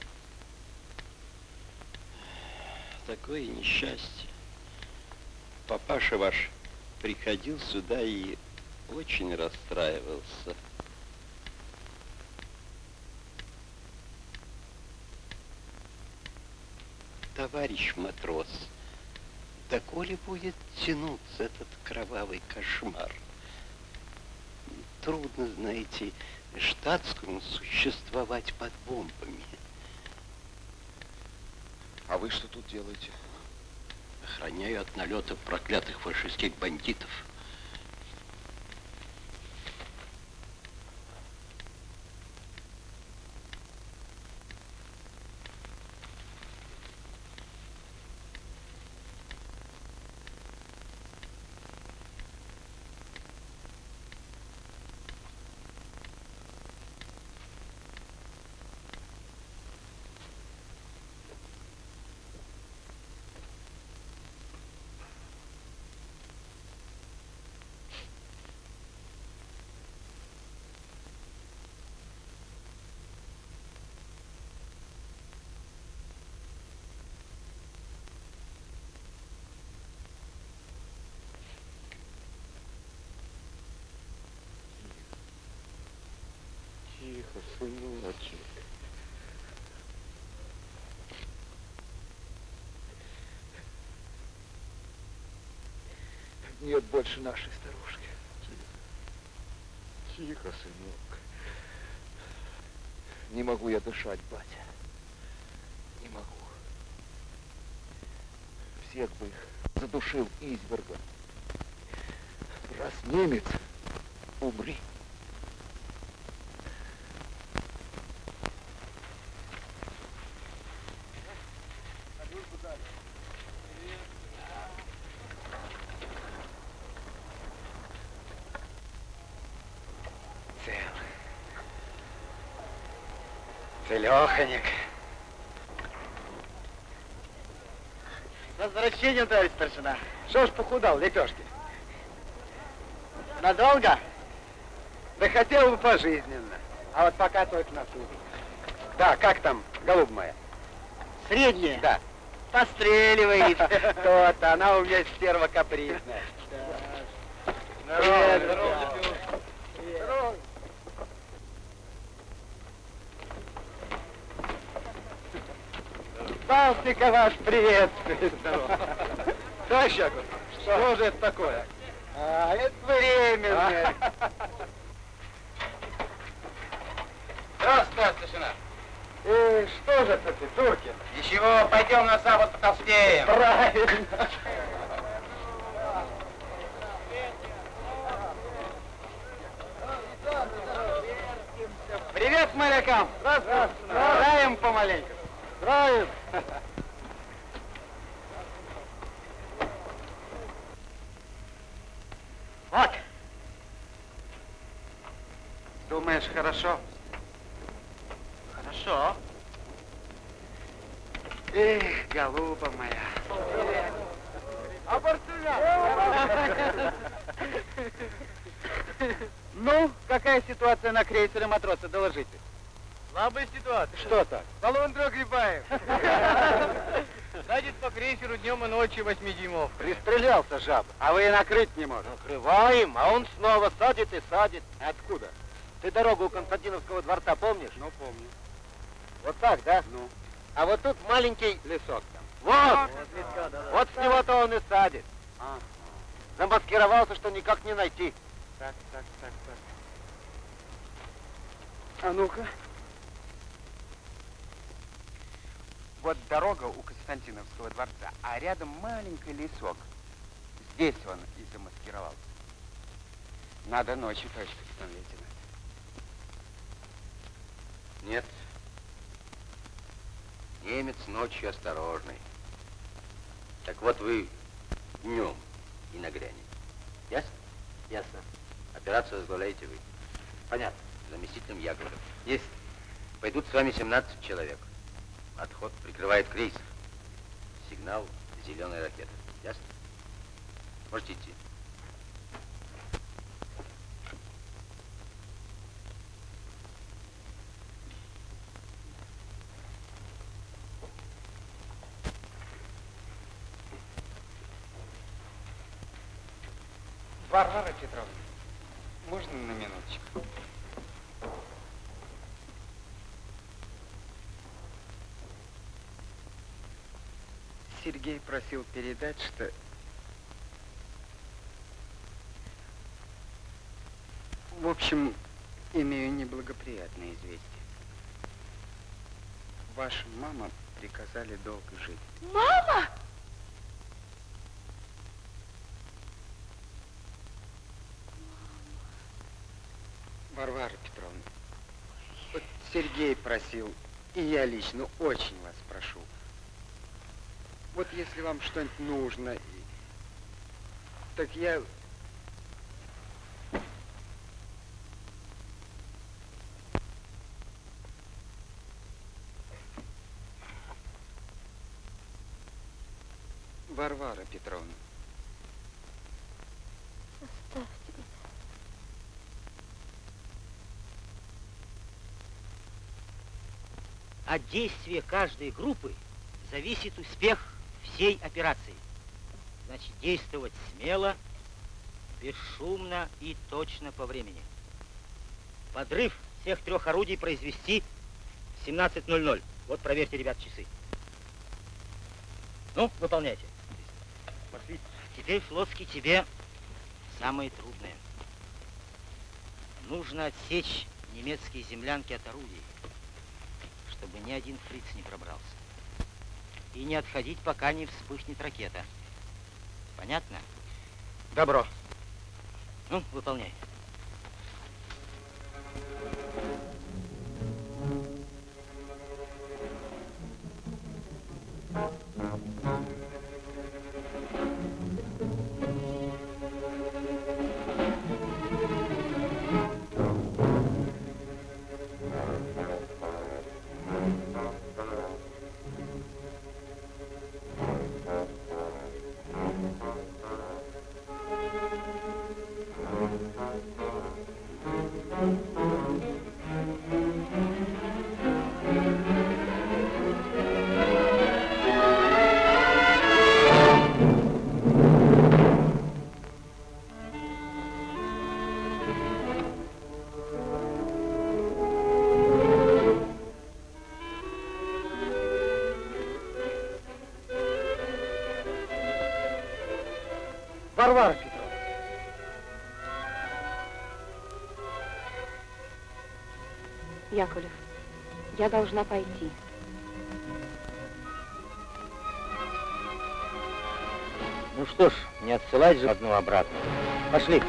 [SPEAKER 14] Такое несчастье. Папаша ваш приходил сюда и очень расстраивался. Товарищ матрос, доколе будет тянуться этот кровавый кошмар? Трудно, знаете, штатскому существовать под бомбами.
[SPEAKER 9] А вы что тут делаете?
[SPEAKER 14] Охраняю от налетов проклятых фашистских бандитов.
[SPEAKER 3] Тихо, сыночек.
[SPEAKER 11] Нет больше нашей старушки.
[SPEAKER 3] Тихо, тихо, сынок.
[SPEAKER 11] Не могу я дышать, батя. Не могу. Всех бы их задушил извергом. Раз немец, умри.
[SPEAKER 2] Целеханик.
[SPEAKER 5] С возвращением, товарищ старшина. Что ж похудал, лепешки? Надолго? Да хотел бы пожизненно. А вот пока только на суд.
[SPEAKER 2] Да, как там, голубь моя?
[SPEAKER 5] Средняя?
[SPEAKER 2] Да.
[SPEAKER 5] Постреливает.
[SPEAKER 2] То-то, она у меня стерва капризная.
[SPEAKER 5] Здорово, здорово. Здорово. Балтика ваш приветствует.
[SPEAKER 11] Товарищ Яков, что? что же это такое?
[SPEAKER 5] А, это временно.
[SPEAKER 2] Здравствуй, старшина.
[SPEAKER 5] И что же это ты, Туркин?
[SPEAKER 2] Ничего, пойдем на завод потолстеем.
[SPEAKER 5] Правильно. Привет морякам. Здравствуйте. Здравим помаленьку. Здравим. Вот. Думаешь, хорошо? Хорошо. Эх, голуба моя. Ну, какая ситуация на крейсере, матросы, доложите.
[SPEAKER 6] Слабая ситуация.
[SPEAKER 5] Что так?
[SPEAKER 6] Баллон Дрогрибаев. Садит по крейсеру днем и ночью восьми дюймов.
[SPEAKER 2] Пристрелялся жаба, а вы и накрыть не можете.
[SPEAKER 6] Накрываем, а он снова садит и садит.
[SPEAKER 2] Откуда?
[SPEAKER 6] Ты дорогу у Константиновского дворца помнишь?
[SPEAKER 2] Ну, помню.
[SPEAKER 6] Вот так, да?
[SPEAKER 2] Ну.
[SPEAKER 6] А вот тут маленький...
[SPEAKER 2] Лесок там.
[SPEAKER 6] Вот! Вот с него-то он и садит.
[SPEAKER 2] А,
[SPEAKER 6] Замаскировался, что никак не найти.
[SPEAKER 2] так, так, так, так. А ну-ка. Вот дорога у Константиновского дворца, а рядом маленький лесок. Здесь он и замаскировался. Надо ночью точно, капитан лейтенант.
[SPEAKER 3] Нет. Немец ночью осторожный. Так вот вы днем и нагрянете. Ясно?
[SPEAKER 6] Ясно.
[SPEAKER 3] Операцию возглавляете вы.
[SPEAKER 6] Понятно.
[SPEAKER 3] Заместителем Яковлев. Есть. Пойдут с вами семнадцать человек. Отход прикрывает крейсер. Сигнал зеленая ракета. Ясно? Можете идти.
[SPEAKER 2] Варвара Петровна, можно на минуточку? Сергей просил передать, что... В общем, имею неблагоприятное известие. Ваша мама приказали долго жить.
[SPEAKER 12] Мама!
[SPEAKER 2] Варвара Петровна, вот Сергей просил, и я лично очень вас прошу. Вот если вам что-нибудь нужно, так я... Варвара Петровна.
[SPEAKER 12] Оставьте меня.
[SPEAKER 4] От действия каждой группы зависит успех всей операции. Значит, действовать смело, бесшумно и точно по времени. Подрыв всех трех орудий произвести в семнадцать ноль ноль. Вот проверьте, ребят, часы. Ну, выполняйте. Пошли. Теперь, Флотский, тебе самое трудное. Нужно отсечь немецкие землянки от орудий, чтобы ни один фриц не пробрался. И не отходить, пока не вспыхнет ракета. Понятно?
[SPEAKER 6] Добро.
[SPEAKER 4] Ну, выполняй.
[SPEAKER 6] Варвара Петровна.
[SPEAKER 8] Яковлев, я должна пойти.
[SPEAKER 4] Ну что ж, не отсылать же одну обратно. Пошли.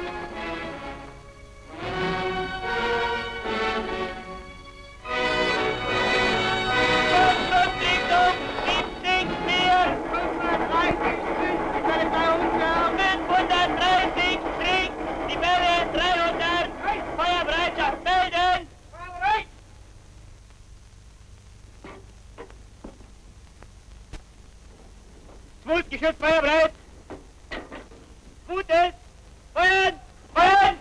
[SPEAKER 6] Geschütz, Feuer bereit! Gut ist! Feuern! Feuern!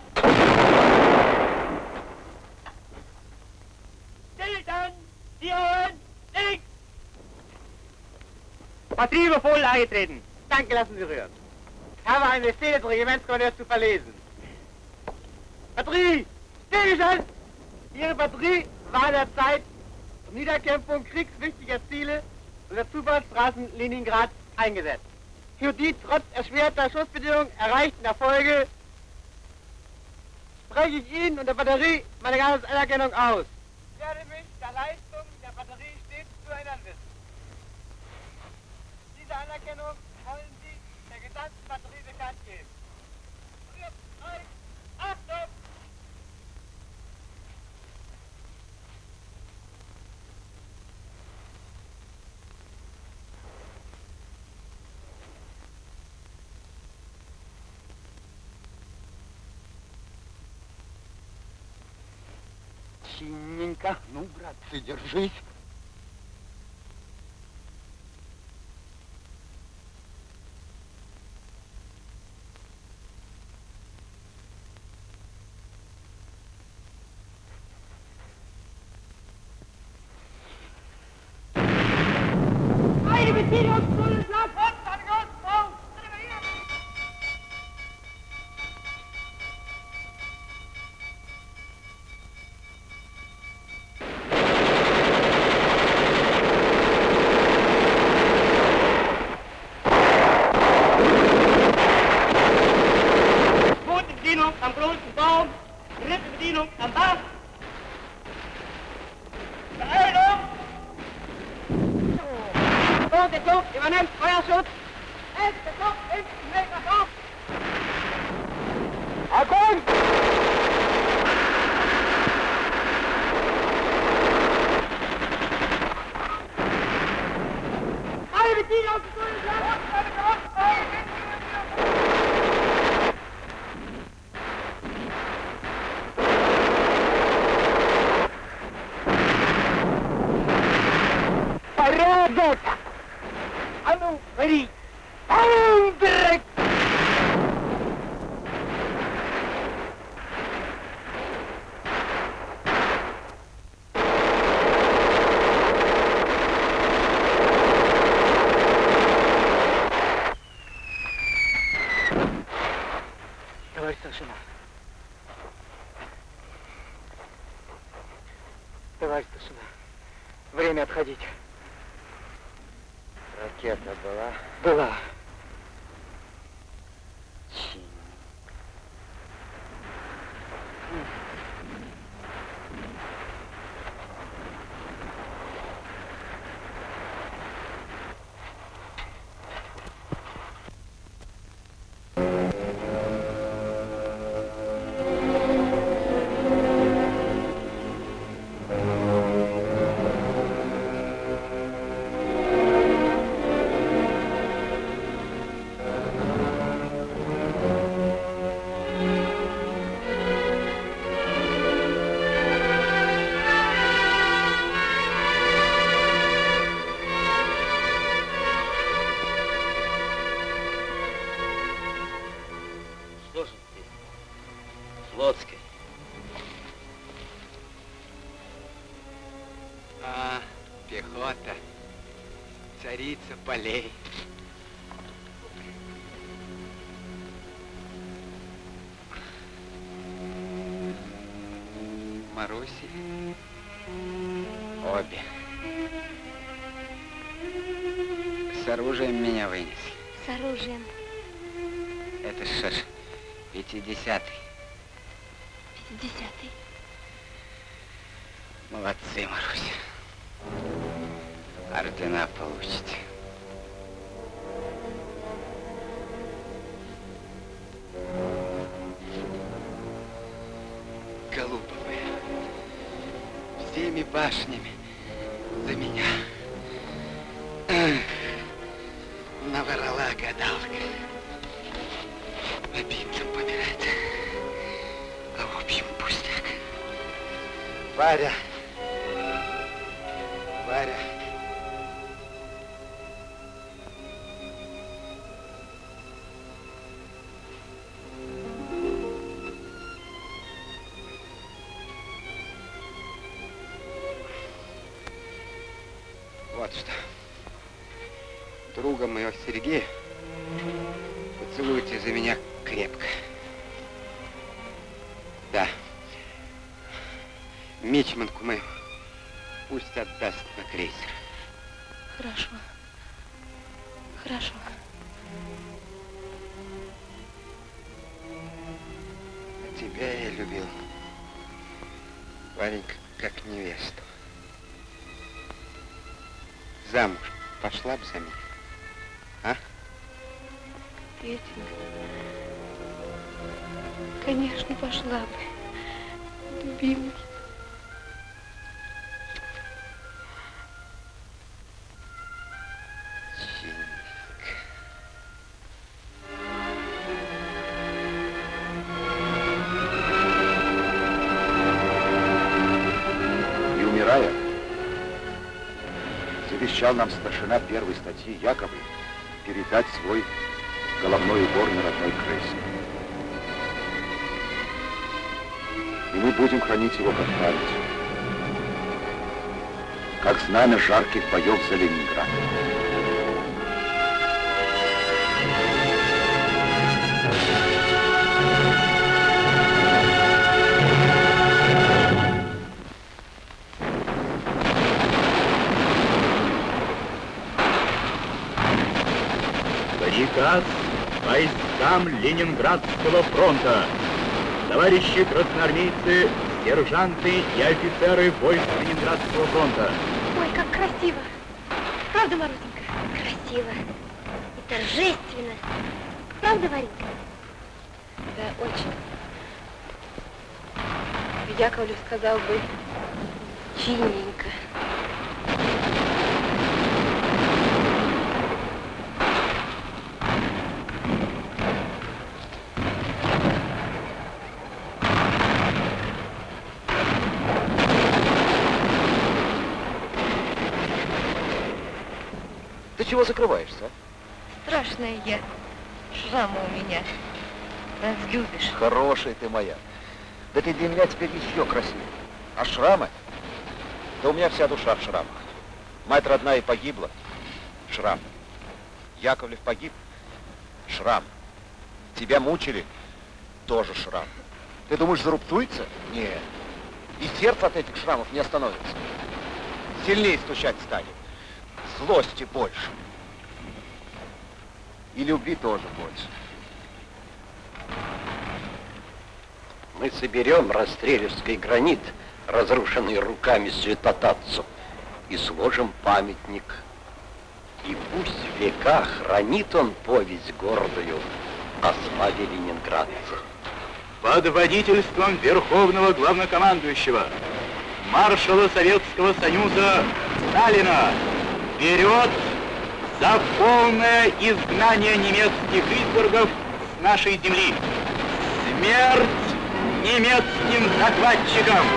[SPEAKER 6] Stillstand! Die Ohren! Links!
[SPEAKER 4] Batterie voll eingetreten. Danke, lassen Sie rühren. Ich habe eine Szene des Regimentskommandeurs zu verlesen. Batterie! Stillstand! Ihre Batterie war in der Zeit zur Niederkämpfung kriegswichtiger Ziele und der Zufahrtsstraßen Leningrad eingesetzt. Für die trotz erschwerter Schussbedingungen erreichten Erfolge spreche ich Ihnen und der Batterie meine ganze Anerkennung aus. Ich werde mich der Leistung der Batterie stets zu erinnern wissen. Diese Anerkennung wollen Sie der gesamten Batterie bekannt geben. Achtung!
[SPEAKER 9] Чинненько. Ну, братцы, держись.
[SPEAKER 5] Eine Beziehungszone, Schlag, Hund, an Gott, Frau!
[SPEAKER 4] Zweite Bedienung am großen Baum, dritte Bedienung am Dach. Beeilung! Zweite Zug übernimmt Feuerschutz. Erste Zug, fünfzig Meter hoch. Achtung! Alle Bedienung zu tun,
[SPEAKER 5] Порядок! А ну, вари! Андрек!
[SPEAKER 4] Товарищ старшина. Товарищ старшина. Время отходить.
[SPEAKER 2] Ракета была?
[SPEAKER 4] Была.
[SPEAKER 2] Чинь.
[SPEAKER 3] Флотской.
[SPEAKER 2] А, пехота. Царица полей. Маруси. Обе. С оружием меня вынесли.
[SPEAKER 12] С оружием.
[SPEAKER 2] Это что ж, пятидесятый.
[SPEAKER 12] Пятидесятый.
[SPEAKER 2] Молодцы, Маруся. Ордена получите. Голубовы, всеми башнями за меня. Эх, наврала гадалка. Обидно помирать. А в общем пустяк. Варя. Варя. Вот что. Друг друга моего Сергея, поцелуйте за меня крепко. Да. Мичманку мою пусть отдаст на крейсер.
[SPEAKER 8] Хорошо. Хорошо.
[SPEAKER 2] А тебя я любил, Варенька, как невесту. Замуж пошла бы за меня, а?
[SPEAKER 8] Петенька, конечно, пошла бы, любимый.
[SPEAKER 15] И умирая, завещал нам старшина первой статьи Яковлев передать свой головной убор на родной крейсер. И мы будем хранить его как память, как знамя жарких боев за Ленинград.
[SPEAKER 16] Приказ войскам Ленинградского фронта. Товарищи красноармейцы, сержанты и офицеры войск Ленинградского фронта.
[SPEAKER 12] Ой, как красиво. Правда, Марусенька? Красиво. И торжественно. Правда, Варенька?
[SPEAKER 8] Да, очень. Яковлев сказал бы, чинненько.
[SPEAKER 3] Ты чего закрываешься, а?
[SPEAKER 10] Страшная я. Шрамы у меня. Разлюбишь.
[SPEAKER 3] Хорошая ты моя. Да ты для меня теперь еще красивее. А шрамы? Да у меня вся душа в шрамах. Мать родная погибла. Шрам. Яковлев погиб. Шрам. Тебя мучили. Тоже шрам. Ты думаешь, зарубцуется? Нет. И сердце от этих шрамов не остановится. Сильнее стучать станет. Злости больше. И любви тоже больше.
[SPEAKER 14] Мы соберем Растрелевский гранит, разрушенный руками святотатцев, и сложим памятник. И пусть в века хранит он повесть гордую о славе ленинградцев.
[SPEAKER 16] Под водительством Верховного Главнокомандующего, маршала Советского Союза Сталина, вперед за полное изгнание немецких изборгов с нашей земли! Смерть немецким захватчикам!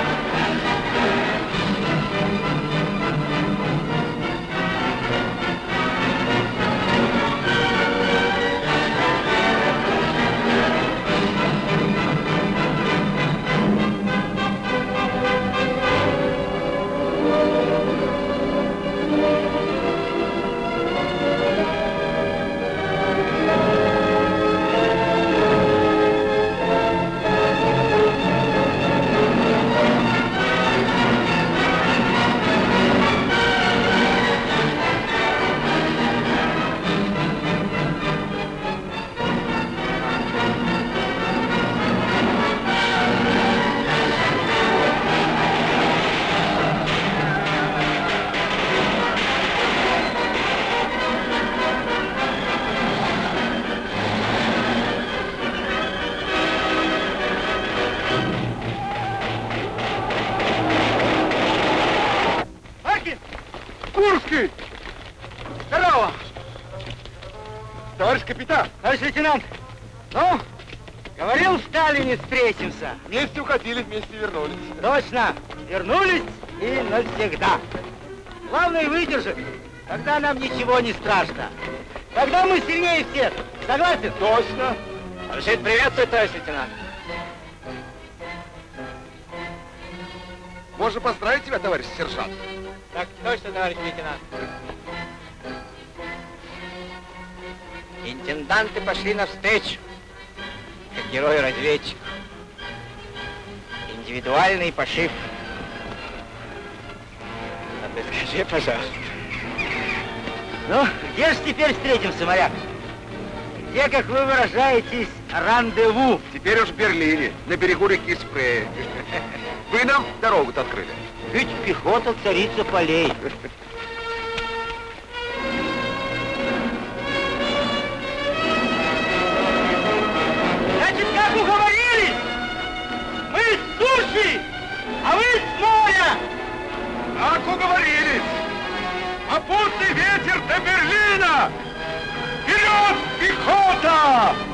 [SPEAKER 11] Курский! Здорово! Товарищ капитан!
[SPEAKER 4] Товарищ лейтенант! Ну, говорил Сталин, не встретимся.
[SPEAKER 11] Вместе уходили, вместе вернулись.
[SPEAKER 4] Точно! Вернулись и навсегда. Главное выдержать, тогда нам ничего не страшно. Тогда мы сильнее всех. Согласен?
[SPEAKER 11] Точно.
[SPEAKER 4] Разрешите приветствовать, товарищ лейтенант.
[SPEAKER 11] Можно поздравить тебя, товарищ сержант.
[SPEAKER 4] Так точно, товарищ лейтенант.
[SPEAKER 6] Интенданты пошли навстречу, как герой-разведчик. Индивидуальный пошив. А ты скажи, пожалуйста. Ну, где же теперь встретимся, моряк? Где, как вы выражаетесь, рандеву?
[SPEAKER 3] Теперь уж в Берлине, на берегу реки Спрей. Вы нам дорогу-то открыли.
[SPEAKER 6] Ведь пехота царица полей. Значит, как уговорились, мы с суши, а вы с моря.
[SPEAKER 1] Как уговорились. Попутный ветер до Берлина! Вперед, пехота!